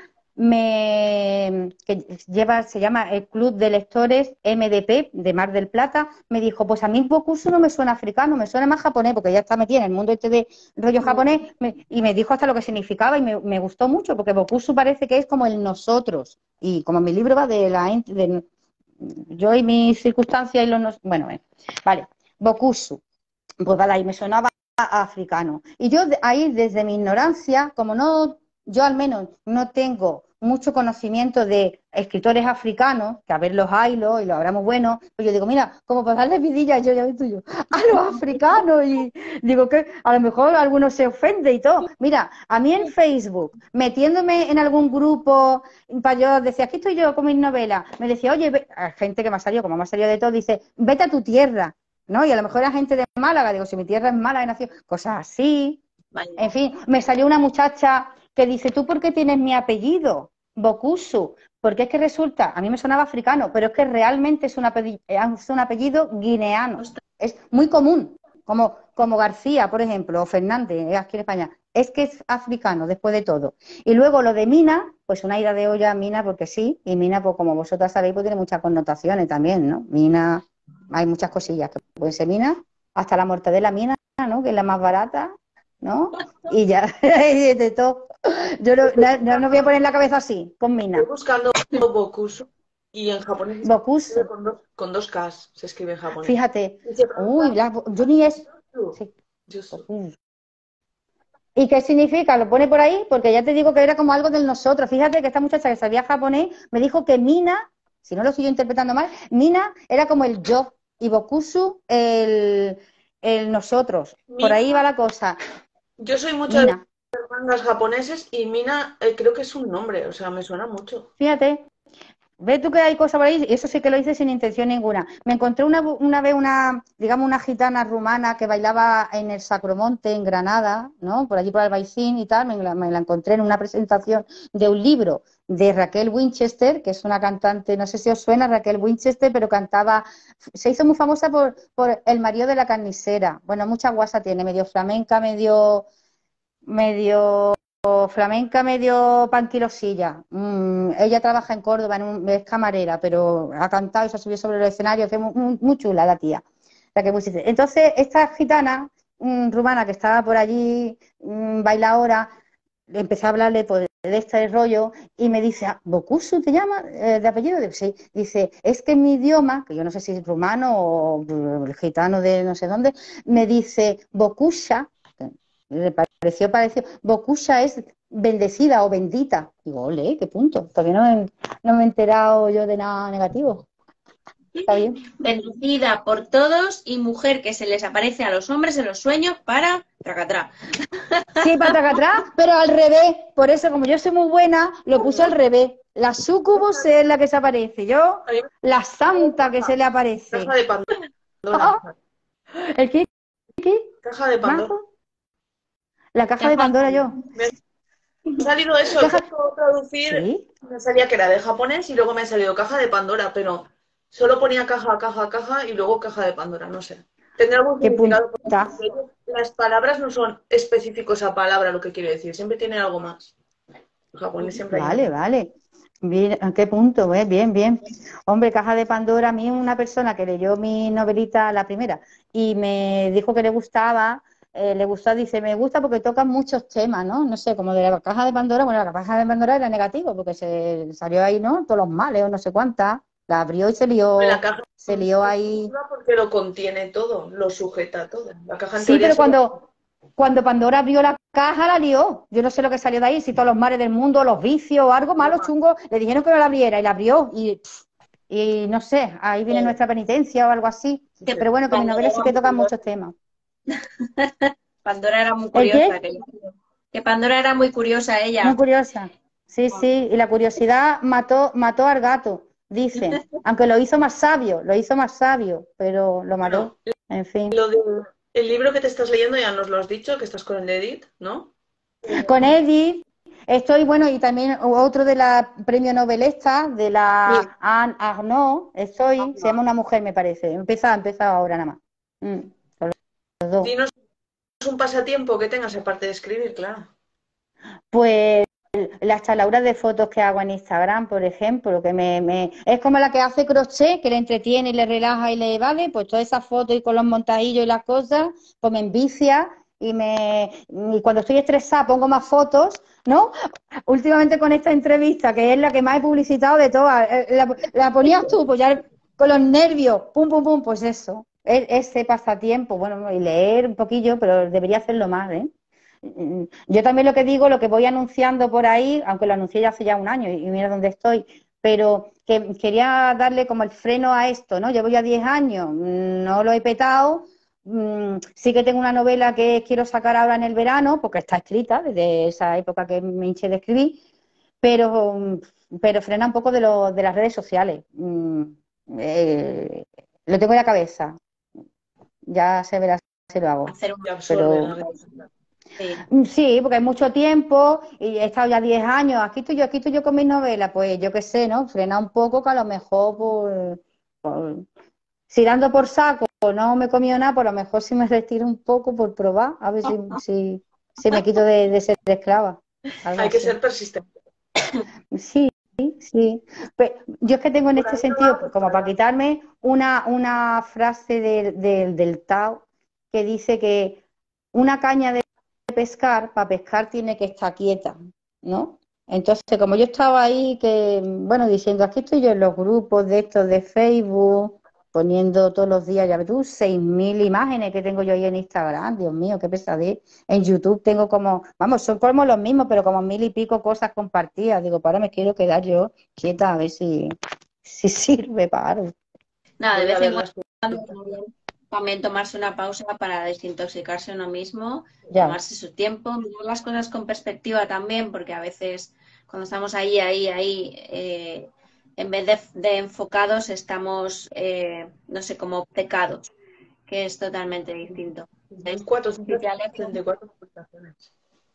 me que lleva, se llama el Club de Lectores M D P de Mar del Plata, me dijo, pues a mí Bokusu no me suena africano, me suena más japonés, porque ya está metida en el mundo este de rollo japonés, me, y me dijo hasta lo que significaba y me, me gustó mucho, porque Bokusu parece que es como el nosotros, y como mi libro va de la de, yo y mis circunstancias y los, bueno, eh, vale, Bokusu, pues vale, ahí me sonaba africano, y yo ahí desde mi ignorancia, como no, yo al menos no tengo mucho conocimiento de escritores africanos, que a ver los haylos y los habrá muy buenos, pues yo digo, mira, como para darle vidilla, yo ya ves tuyo, a los africanos, y digo que a lo mejor algunos se ofende y todo. Mira, a mí en Facebook, metiéndome en algún grupo, para yo decía, aquí estoy yo con mis novelas, me decía, oye, ve, gente que me ha salido, como me ha salido de todo, dice, vete a tu tierra, ¿no? Y a lo mejor era gente de Málaga, digo, si mi tierra es Málaga, he nacido, cosas así. Vale. En fin, me salió una muchacha que dice, ¿tú por qué tienes mi apellido? Bokusu. Porque es que resulta, a mí me sonaba africano, pero es que realmente es un apellido, es un apellido guineano. Es muy común, como, como García, por ejemplo, o Fernández, aquí en España. Es que es africano, después de todo. Y luego lo de Mina, pues una ida de olla a Mina, porque sí, y Mina, pues como vosotras sabéis, pues tiene muchas connotaciones también, ¿no? Mina, hay muchas cosillas que pueden ser Mina, hasta la mortadela Mina, ¿no? Que es la más barata, ¿no? Y ya, de todo. Yo no, no, no voy a poner la cabeza así, con Mina. Estoy buscando Bokusu y en japonés Bokusu. Con, dos, con dos Ks se escribe en japonés. Fíjate. Uy, la, yo ni es... Sí. ¿Y qué significa? Lo pone por ahí, porque ya te digo que era como algo del nosotros. Fíjate que esta muchacha que sabía japonés me dijo que Mina, si no lo estoy yo interpretando mal, Mina era como el yo y Bokusu el, el nosotros. Mina. Por ahí va la cosa. Yo soy mucho Mina. de mangas japoneses y Mina eh, creo que es un nombre, o sea, me suena mucho. Fíjate. Ves tú que hay cosas por ahí, y eso sí que lo hice sin intención ninguna. Me encontré una, una vez una, digamos, una gitana rumana que bailaba en el Sacromonte, en Granada, ¿no? Por allí por Albaicín y tal, me la, me la encontré en una presentación de un libro de Raquel Winchester, que es una cantante, no sé si os suena Raquel Winchester, pero cantaba, se hizo muy famosa por, por El marido de la carnicera. Bueno, mucha guasa tiene, medio flamenca, medio, medio... flamenca medio panquilosilla. Mm, ella trabaja en Córdoba, en un, es camarera, pero ha cantado y se ha subido sobre el escenario, es muy, muy, muy chula la tía. La que pusiste. Entonces, esta gitana mm, rumana que estaba por allí, mm, bailadora, le empecé a hablarle pues, de este rollo y me dice, ah, ¿Bokusu te llama? Eh, ¿De apellido? Sí. Dice, es que en mi idioma, que yo no sé si es rumano o el gitano de no sé dónde, me dice, Bokusha, me pareció parecido. Bokusha es bendecida o bendita. Digo, ole, qué punto. Todavía no me, no me he enterado yo de nada negativo. Está bien. Bendecida por todos y mujer que se les aparece a los hombres en los sueños para tracatrá. Sí, para acá atrás, pero al revés. Por eso, como yo soy muy buena, lo puse al revés. La sucubus es la que se aparece. Yo, la santa que se le aparece. Caja de Pandora. Oh, ¿el qué? ¿Qué? Caja de Pandora. ¿Majo? La caja de Pandora yo. Me ha salido eso, Caja- intento traducir, ¿Sí? me salía que era de japonés y luego me ha salido caja de Pandora, pero solo ponía caja, caja, caja y luego caja de Pandora, no sé. Tendrá algún ¿Qué significado, punta? porque las palabras no son específicos a palabra lo que quiere decir, siempre tiene algo más. En japonés siempre hay Vale, algo. vale. Bien, ¿a qué punto? Eh, Bien, bien. Hombre, Caja de Pandora, a mí una persona que leyó mi novelita, la primera, y me dijo que le gustaba, eh, le gustó, dice, me gusta porque tocan muchos temas, ¿no? No sé, como de la Caja de Pandora, bueno, la Caja de Pandora era negativo, porque se salió ahí, ¿no? Todos los males o no sé cuántas, la abrió y se La lió, caja se lió ahí. porque lo contiene todo, lo sujeta todo. La caja en Sí, teoría pero solo... cuando, cuando Pandora abrió la caja, la lió. Yo no sé lo que salió de ahí, si todos los males del mundo, los vicios o algo malo chungo, le dijeron que no la abriera y la abrió. Y, pff, y no sé, ahí viene nuestra penitencia o algo así. Que Pero bueno, que mis Pandora novelas sí era que muy tocan curiosa. muchos temas. Pandora era muy ¿El curiosa. qué? Que, que Pandora era muy curiosa Muy ella. curiosa. Sí, sí, y la curiosidad mató, mató al gato, dicen. Aunque lo hizo más sabio, lo hizo más sabio, pero lo Bueno, mató. En fin. lo de, el libro que te estás leyendo ya nos lo has dicho, que estás con el Edith, ¿no? Con Edith estoy, bueno, y también otro de la premio novelista, de Sí. la Anne Arnaud, estoy, se llama Una mujer, me parece. Empieza, ha empezado ahora nada más. Mm, con los dos. Dinos un pasatiempo que tengas aparte de escribir, claro. Pues las chalauras de fotos que hago en Instagram, por ejemplo, que me, me es como la que hace crochet, que le entretiene y le relaja y le evade, pues todas esas fotos y con los montajillos y las cosas, pues me envicia y me y cuando estoy estresada pongo más fotos, ¿no? Últimamente con esta entrevista, que es la que más he publicitado de todas, eh, la, la ponías tú, pues ya con los nervios, pum, pum, pum, pues eso, e- ese pasatiempo, bueno, y leer un poquillo, pero debería hacerlo más, ¿eh? Yo también lo que digo, lo que voy anunciando por ahí, aunque lo anuncié ya hace ya un año y mira dónde estoy, pero que quería darle como el freno a esto, ¿no? Llevo ya diez años, no lo he petado, sí que tengo una novela que quiero sacar ahora en el verano, porque está escrita desde esa época que me hinché de escribir, pero, pero frena un poco de, lo, de las redes sociales. Eh, lo tengo en la cabeza, ya se verá si lo hago, Hacer un... Te absorbe la pero... red. Sí. Sí, porque hay mucho tiempo y he estado ya diez años, aquí estoy yo, aquí estoy yo con mis novelas, pues yo qué sé, ¿no? Frena un poco que a lo mejor, por, por- si dando por saco no me he comido nada, por lo mejor si me retiro un poco por probar, a ver si, si, si me quito de, de ser esclava, algo Hay que así. ser persistente. Sí, sí. Pero yo es que tengo en Por este ahí no sentido, va, pues como para para quitarme una, una frase del, del, del Tao que dice que una caña de pescar, para pescar tiene que estar quieta, ¿no? Entonces, como yo estaba ahí, que, bueno, diciendo, aquí estoy yo en los grupos de estos de Facebook, poniendo todos los días, ya ves tú, seis mil imágenes que tengo yo ahí en Instagram, Dios mío, qué pesadez. En YouTube tengo como, vamos, son como los mismos, pero como mil y pico cosas compartidas. Digo, para, me quiero quedar yo quieta a ver si, si sirve para algo. Nada, de Voy a vez en verlas. cuando también tomarse una pausa para desintoxicarse uno mismo, Ya. tomarse su tiempo, mirar las cosas con perspectiva también, porque a veces cuando estamos ahí, ahí, ahí, eh, en vez de, de enfocados estamos, eh, no sé, como pecados, que es totalmente distinto. ¿Ves? Si te alejas, cuatrocientas treinta y cuatro publicaciones.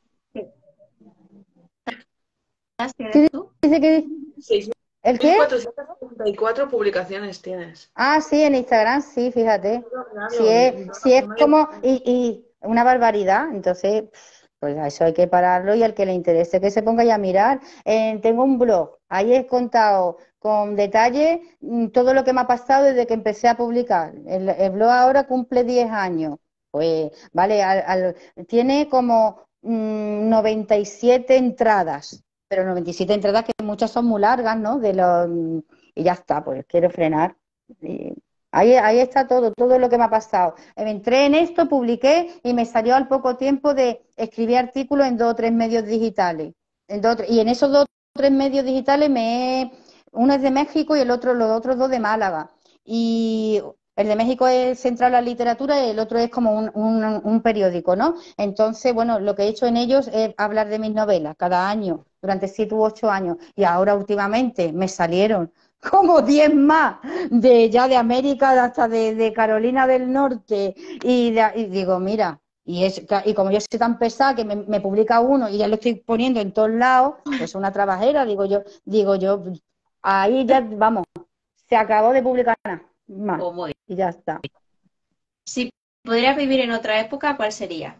¿qué eres ¿Qué tú? dice que ¿El qué? seis mil cuatrocientas treinta y cuatro publicaciones tienes. Ah, sí, en Instagram, sí, fíjate. Si Extraordinario. es, si es como, y, y una barbaridad, entonces, pues a eso hay que pararlo y al que le interese que se ponga ya a mirar. Eh, tengo un blog, ahí he contado con detalle mm, todo lo que me ha pasado desde que empecé a publicar. El, el blog ahora cumple diez años. Pues, vale, al- al- tiene como mm, noventa y siete entradas, pero noventa y siete entradas que muchas son muy largas, ¿no? De los y ya está, pues quiero frenar. Y ahí, ahí está todo, todo lo que me ha pasado. Me entré en esto, publiqué y me salió al poco tiempo de escribir artículos en dos o tres medios digitales. En dos, y en esos dos o tres medios digitales me he, uno es de México y el otro, los otros dos de Málaga. y el de México es centrado en la literatura y el otro es como un, un, un periódico, ¿no? Entonces, bueno, lo que he hecho en ellos es hablar de mis novelas cada año, durante siete u ocho años, y ahora últimamente me salieron como diez más de ya de América, de hasta de, de Carolina del Norte, y, de- y digo, mira, y, es, y como yo soy tan pesada que me, me publica uno y ya lo estoy poniendo en todos lados, pues una trabajera, digo yo, digo yo, ahí ya, vamos, se acabó de publicar nada más, Pues muy y ya está. bien. Si pudieras vivir en otra época, ¿cuál sería?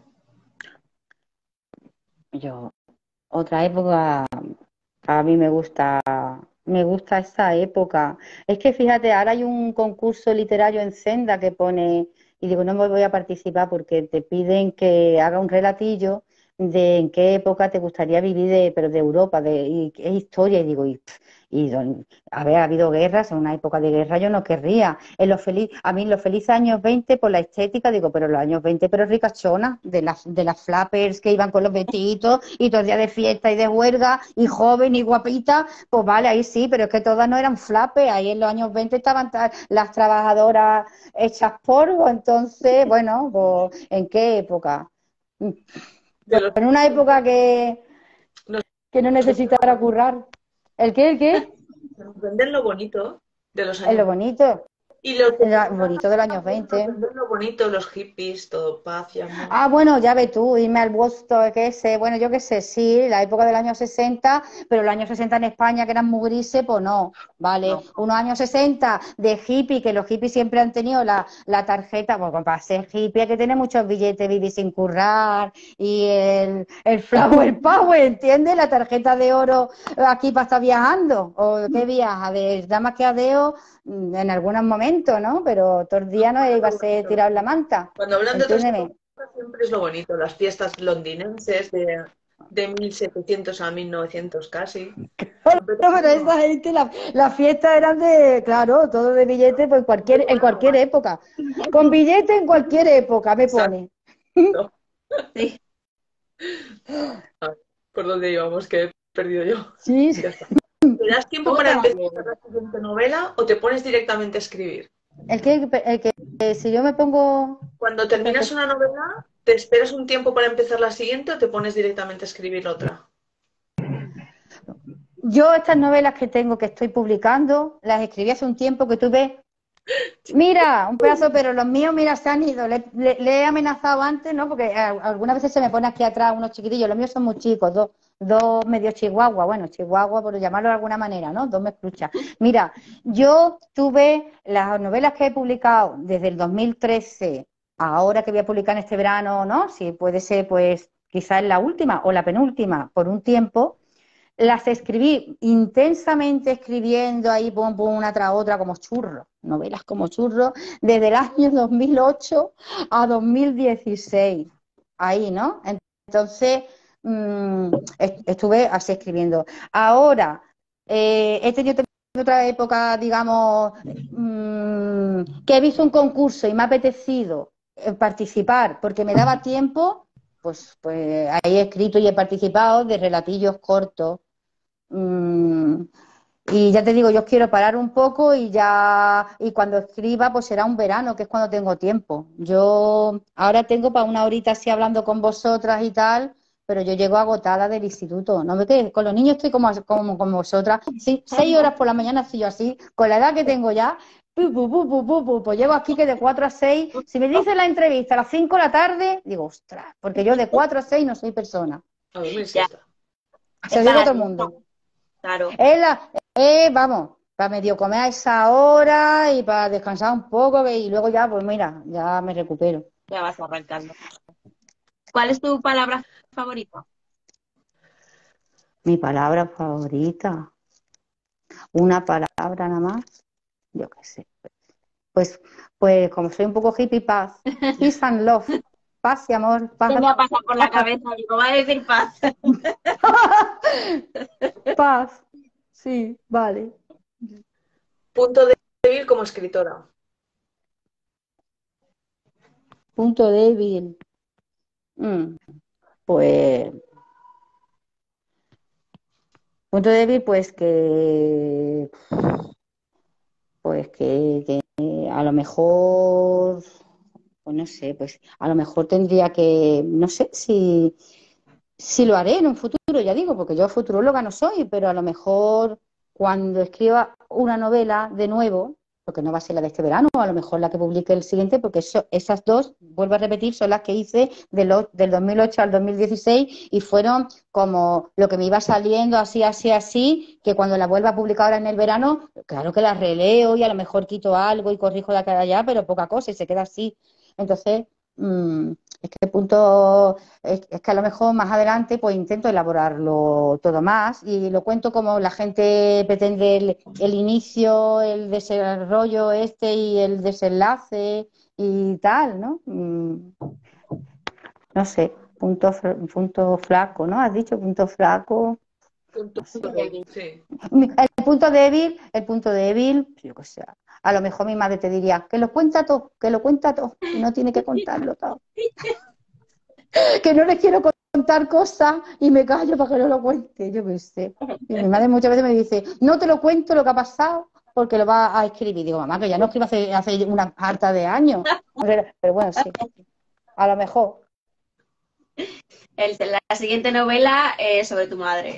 Yo, otra época, a mí me gusta, me gusta esa época. Es que fíjate, ahora hay un concurso literario en Senda que pone, y digo, no me voy a participar porque te piden que haga un relatillo de en qué época te gustaría vivir, de, pero de Europa, de, y es historia, y digo, y, pff, y don- a ver, ha habido guerras, en una época de guerra yo no querría. En los feliz, a mí en los felices años veinte por la estética, digo, pero los años veinte pero ricachona, de las, de las flappers que iban con los vestiditos y todo el día de fiesta y de huelga, y joven y guapita, pues vale, ahí sí, pero es que todas no eran flappers, ahí en los años veinte estaban ta- las trabajadoras hechas polvo, entonces, bueno, pues, ¿en qué época? De Pues los, en una época que, nos que no necesitara currar. ¿El qué? ¿El qué? sorprenden lo bonito de los Es años lo veinte. bonito, Y lo que lo bonito de los años nos veinte. sorprenden lo bonito, los hippies, todo paz y amor. Ah, bueno, ya ves tú, irme al Woodstock, qué sé, bueno, yo qué sé, sí, la época del año sesenta, pero los años sesenta en España que eran muy grises, pues no, vale. No. Unos años sesenta de hippie, que los hippies siempre han tenido la, la tarjeta, pues para ser hippie hay que tener muchos billetes, vivir sin currar, y el, el Flower Power, ¿entiendes? La tarjeta de oro aquí para estar viajando, o qué viaja, de damas que adeo mm, en algunos momentos, ¿no? Pero todo el Nos día no pasa iba a lo ser bonito. pero tirado en la manta, Cuando hablan de otras entiéndeme. épocas, siempre es lo bonito. Las fiestas londinenses de, de mil setecientos a mil novecientos casi. Siempre No, pero tenemos- esa gente, la, la fiesta eran de, claro, todo de billete, pues cualquier, en cualquier época. Con billete en cualquier época me Exacto. pone. Sí. Ah, ¿por dónde íbamos? Que he perdido yo. Sí, Ya está. ¿Te das tiempo para Otra. empezar la siguiente novela o te pones directamente a escribir? el que, el que eh, si yo me pongo, Cuando espérate, terminas una novela, ¿te esperas un tiempo para empezar la siguiente o te pones directamente a escribir otra? yo estas novelas que tengo que estoy publicando, las escribí hace un tiempo que tuve. Mira, un pedazo, pero los míos, mira, se han ido. Le, le- le he amenazado antes, ¿no? Porque eh, algunas veces se me pone aquí atrás unos chiquitillos. Los míos son muy chicos, dos, dos medio chihuahua, bueno, chihuahua por llamarlo de alguna manera, ¿no? Dos me escuchas. Mira, yo tuve las novelas que he publicado desde el dos mil trece, ahora que voy a publicar en este verano, ¿no? Si puede ser, pues, quizás la última o la penúltima por un tiempo. Las escribí intensamente escribiendo ahí, pum, pum, una tras otra, como churros, novelas como churros, desde el año dos mil ocho a dos mil dieciséis. Ahí, ¿no? Entonces, mmm, estuve así escribiendo. Ahora, eh, he tenido también otra época, digamos, mmm, que he visto un concurso y me ha apetecido eh, participar porque me daba tiempo, pues, pues ahí he escrito y he participado de relatillos cortos. Mm, y ya te digo, yo quiero parar un poco y ya, y cuando escriba, pues será un verano, que es cuando tengo tiempo. Yo ahora tengo para una horita así hablando con vosotras y tal, pero yo llego agotada del instituto. No me quedes, con los niños estoy como, como con vosotras. Sí, seis horas por la mañana estoy yo así, con la edad que tengo ya. Pu, pu, pu, pu, pu, pu, pues llego aquí que de cuatro a seis, si me dicen la entrevista a las cinco de la tarde, digo, ostras, porque yo de cuatro a seis no soy persona. A dormir Ya, siesta. Se es lo digo a para todo el ti, mundo. claro. Es la, eh, vamos, para medio comer a esa hora y para descansar un poco y luego ya, pues mira, ya me recupero. Ya vas arrancando. ¿Cuál es tu palabra favorita? Mi palabra favorita, una palabra nada más, yo qué sé. Pues, pues como soy un poco hippie, paz, peace and love, paz y amor, ¿Qué paz, me ha pasado por la cabeza? Digo, va a decir paz. paz, sí, vale. Punto débil como escritora. Punto débil, mm, pues, punto débil, pues que, pues que, que eh, a lo mejor, pues no sé, pues a lo mejor tendría que, no sé si, si lo haré en un futuro, ya digo, porque yo futuróloga no soy, pero a lo mejor cuando escriba una novela de nuevo, porque no va a ser la de este verano, a lo mejor la que publique el siguiente, porque eso, esas dos, vuelvo a repetir, son las que hice de lo, del dos mil ocho al dos mil dieciséis y fueron como lo que me iba saliendo así, así, así, que cuando la vuelva a publicar ahora en el verano, claro que la releo y a lo mejor quito algo y corrijo de acá y de allá, pero poca cosa y se queda así. Entonces, mmm, es que el punto es, es que a lo mejor más adelante pues intento elaborarlo todo más y lo cuento como la gente pretende el, el inicio, el desarrollo este y el desenlace y tal, ¿no? Mm, no sé, punto, fr- punto flaco, ¿no? Has dicho punto flaco, Punto no sé. débil, sí. El punto débil, el punto débil, yo qué sé. A lo mejor mi madre te diría que lo cuenta todo, que lo cuenta todo y no tiene que contarlo todo. Que no les quiero contar cosas y me callo para que no lo cuente, yo qué sé. Y mi madre muchas veces me dice, no te lo cuento lo que ha pasado porque lo va a escribir. Digo, mamá, que ya no escribo hace, hace una harta de años. Pero, pero bueno, sí, a lo mejor. El- la siguiente novela es sobre tu madre.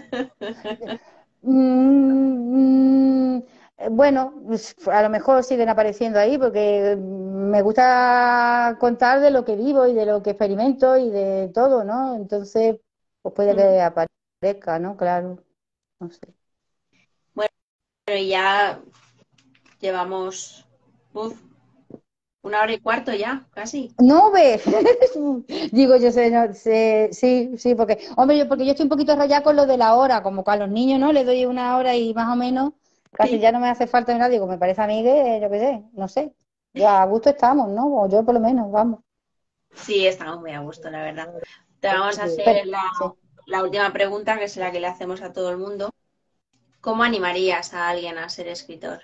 Mm, mm, bueno, pues, a lo mejor siguen apareciendo ahí porque me gusta contar de lo que vivo y de lo que experimento y de todo, ¿no? Entonces, pues puede que aparezca, ¿no? Claro, no sé. Bueno, y ya llevamos uf, una hora y cuarto ya, casi. No ves, digo yo sé, no, sé, sí, sí, porque, hombre, yo porque yo estoy un poquito rayada con lo de la hora, como que a los niños, ¿no? Les doy una hora y más o menos, casi Sí. ya no me hace falta nada, digo, me parece a mí que, yo qué sé, no sé, ya a gusto estamos, ¿no? O yo por lo menos, vamos. Sí, estamos muy a gusto, la verdad. Te vamos a Pero, hacer la, sí. la última pregunta, que es la que le hacemos a todo el mundo. ¿Cómo animarías a alguien a ser escritor?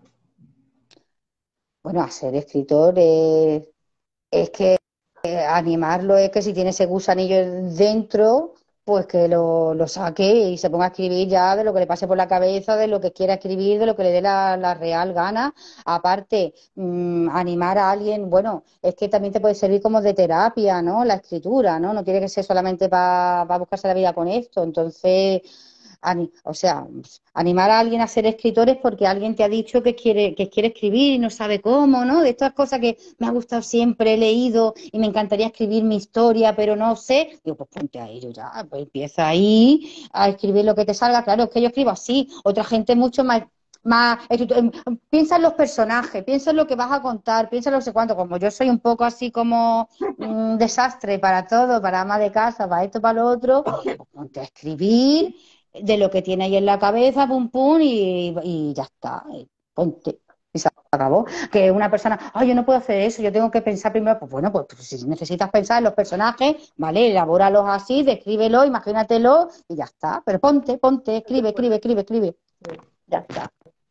Bueno, a ser escritor es, es que eh, animarlo es que si tiene ese gusanillo dentro, pues que lo, lo saque y se ponga a escribir ya de lo que le pase por la cabeza, de lo que quiera escribir, de lo que le dé la, la real gana. Aparte, mmm, animar a alguien, bueno, es que también te puede servir como de terapia, ¿no? La escritura, ¿no? No tiene que ser solamente para buscarse la vida con esto. Entonces, ani- o sea, animar a alguien a ser escritor es porque alguien te ha dicho que quiere, que quiere escribir y no sabe cómo, ¿no? De estas cosas que me ha gustado siempre, he leído y me encantaría escribir mi historia, pero no sé. Digo, pues ponte a ello ya, pues empieza ahí a escribir lo que te salga. Claro, es que yo escribo así, otra gente mucho más. Más, piensa en los personajes, piensa en lo que vas a contar, piensa en no sé cuánto. Como yo soy un poco así como un desastre para todo, para ama de casa, para esto, para lo otro, pues ponte a escribir de lo que tiene ahí en la cabeza, pum, pum, y, y ya está. Y ponte. Y se acabó. Que una persona, ay, yo no puedo hacer eso, yo tengo que pensar primero. Pues bueno, pues, pues si necesitas pensar en los personajes, vale, elabóralos así, descríbelo, imagínatelo y ya está. Pero ponte, ponte, escribe, escribe, escribe, escribe. Ya está.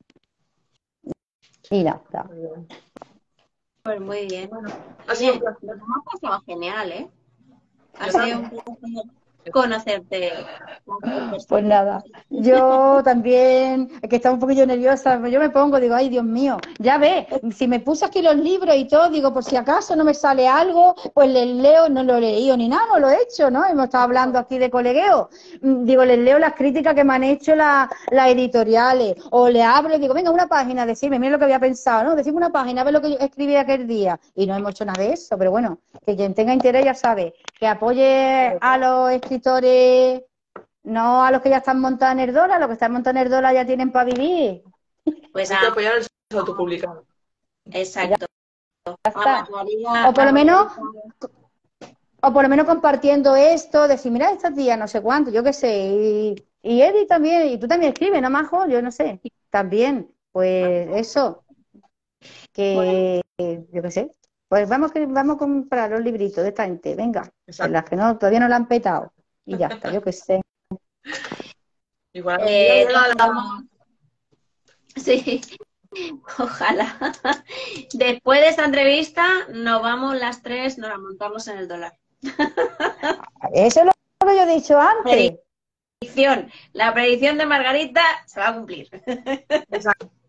Y ya está. Pues muy bien. Bueno, ha sido un Oye, placer. nos hemos pasado genial, ¿eh? Ha Yo sido un también. placer conocerte. Pues nada, yo también, es que estaba un poquillo nerviosa, yo me pongo, digo, ay, Dios mío, ya ves, si me puse aquí los libros y todo, digo, por si acaso no me sale algo, pues les leo, no lo he leído ni nada, no lo he hecho, ¿no? Hemos estado hablando aquí de colegueo, digo, les leo las críticas que me han hecho las las editoriales, o le hablo y digo, venga, una página, decirme, mira lo que había pensado, ¿no? Decirme una página, a ver lo que yo escribí aquel día, y no hemos hecho nada de eso, pero bueno, que quien tenga interés ya sabe, que apoye a los escritores. No a los que ya están montados en el dólar, los que están montados en el dólar ya tienen para vivir. Pues Hay que a, apoyar el autopublicado. Ya exacto. A está. Margarita, O por a lo menos, Margarita. o por lo menos compartiendo esto, decir, mira, esta tía no sé cuánto, yo qué sé. Y, y Eddie también, y tú también escribes, ¿no, Majo? Yo no sé. También, pues eso, Bueno, que yo qué sé. Pues vamos que vamos a comprar los libritos de esta gente, venga, de Exacto. las que no, todavía no la han petado. Y ya está, yo qué sé. Igual algún día eh, llega nos la... vamos. Sí, ojalá. Después de esta entrevista, nos vamos las tres, nos la montamos en el dólar. Eso es lo que yo he dicho antes. Predicción. La predicción de Margarita se va a cumplir. Exacto.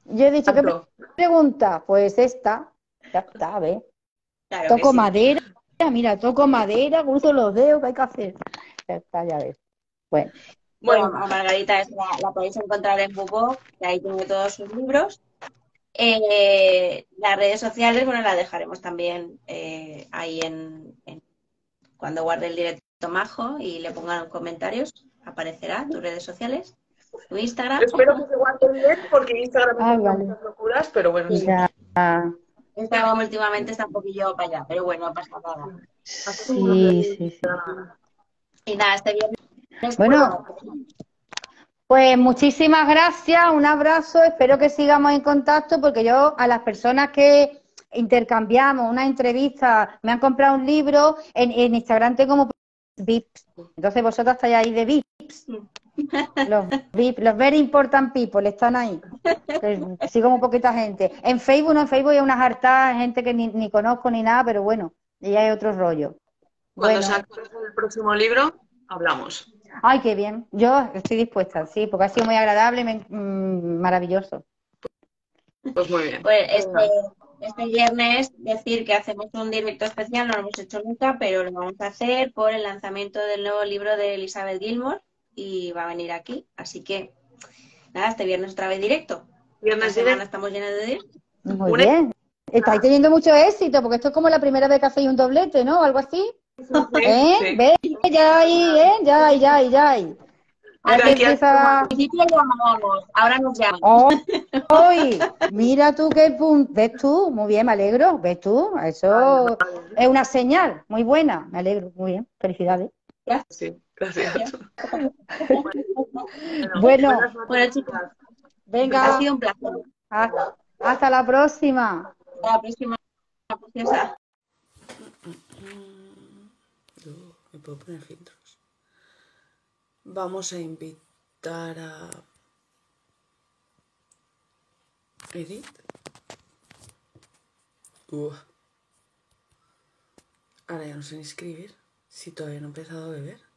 Yo he dicho, ¿qué Exacto. pregunta? Pues esta. Ya está, ¿ves? Claro que Toco sí. madera, mira, toco madera, cruzo los dedos, ¿qué hay que hacer? Ya está, ya ves. Bueno, Bueno, Bueno, a Margarita es la, la podéis encontrar en BookBook, que ahí tiene todos sus libros. Eh, las redes sociales, bueno, las dejaremos también eh, ahí en, en- cuando guarde el directo Majo y le pongan comentarios, aparecerá tus redes sociales, tu Instagram. espero que se guarde bien porque Instagram está ah, haciendo vale. muchas locuras, pero bueno, Sí. sí. Ya. Instagram últimamente está un poquillo para allá, pero bueno, no pasa nada. Hacemos unos Sí, de sí, sí. Y nada, este viernes, pues, Bueno, pues muchísimas gracias, un abrazo, espero que sigamos en contacto porque yo a las personas que intercambiamos una entrevista, me han comprado un libro, en, en Instagram tengo como V I Ps, entonces vosotros estáis ahí de V I Ps, los V I Ps, los Very Important People están ahí, que sigo muy poquita gente. En Facebook, no, en Facebook hay unas hartas, gente que ni, ni conozco ni nada, pero bueno, ya hay otro rollo. Cuando Bueno, saques el próximo libro, hablamos. ay, qué bien, yo estoy dispuesta, sí, porque ha sido muy agradable, me- mm, maravilloso. Pues muy bien. pues este, Venga. este viernes decir que hacemos un directo especial, no lo hemos hecho nunca, pero lo vamos a hacer por el lanzamiento del nuevo libro de Elizabeth Gilmore y va a venir aquí. Así que nada, este viernes otra vez directo. Esta Viernes semana directo. estamos llenos de directo. Muy Un bien. Estáis teniendo mucho éxito, porque esto es como la primera vez que hacéis un doblete, ¿no? Algo así. éxito, sí, ¿Eh? sí. ¿Ves? Ya hay, ¿eh? Ya hay, ya hay, ya hay. Mira, Aquí aquí hay empieza. Al principio llamábamos, ahora nos llaman. Hoy, mira tú qué punto. ¿Ves tú? Muy bien, me alegro. ¿Ves tú? Eso es una señal muy buena. Me alegro. Muy bien. Felicidades. Sí, gracias. Bueno, Bueno, buenas noches. Bueno, chicos, ha venga. sido un placer. ha- Hasta la próxima. Hasta la próxima, preciosa. Yo me puedo poner filtros. Vamos a invitar a Edith. Uf. Ahora ya no sé ni escribir si todavía no he empezado a beber.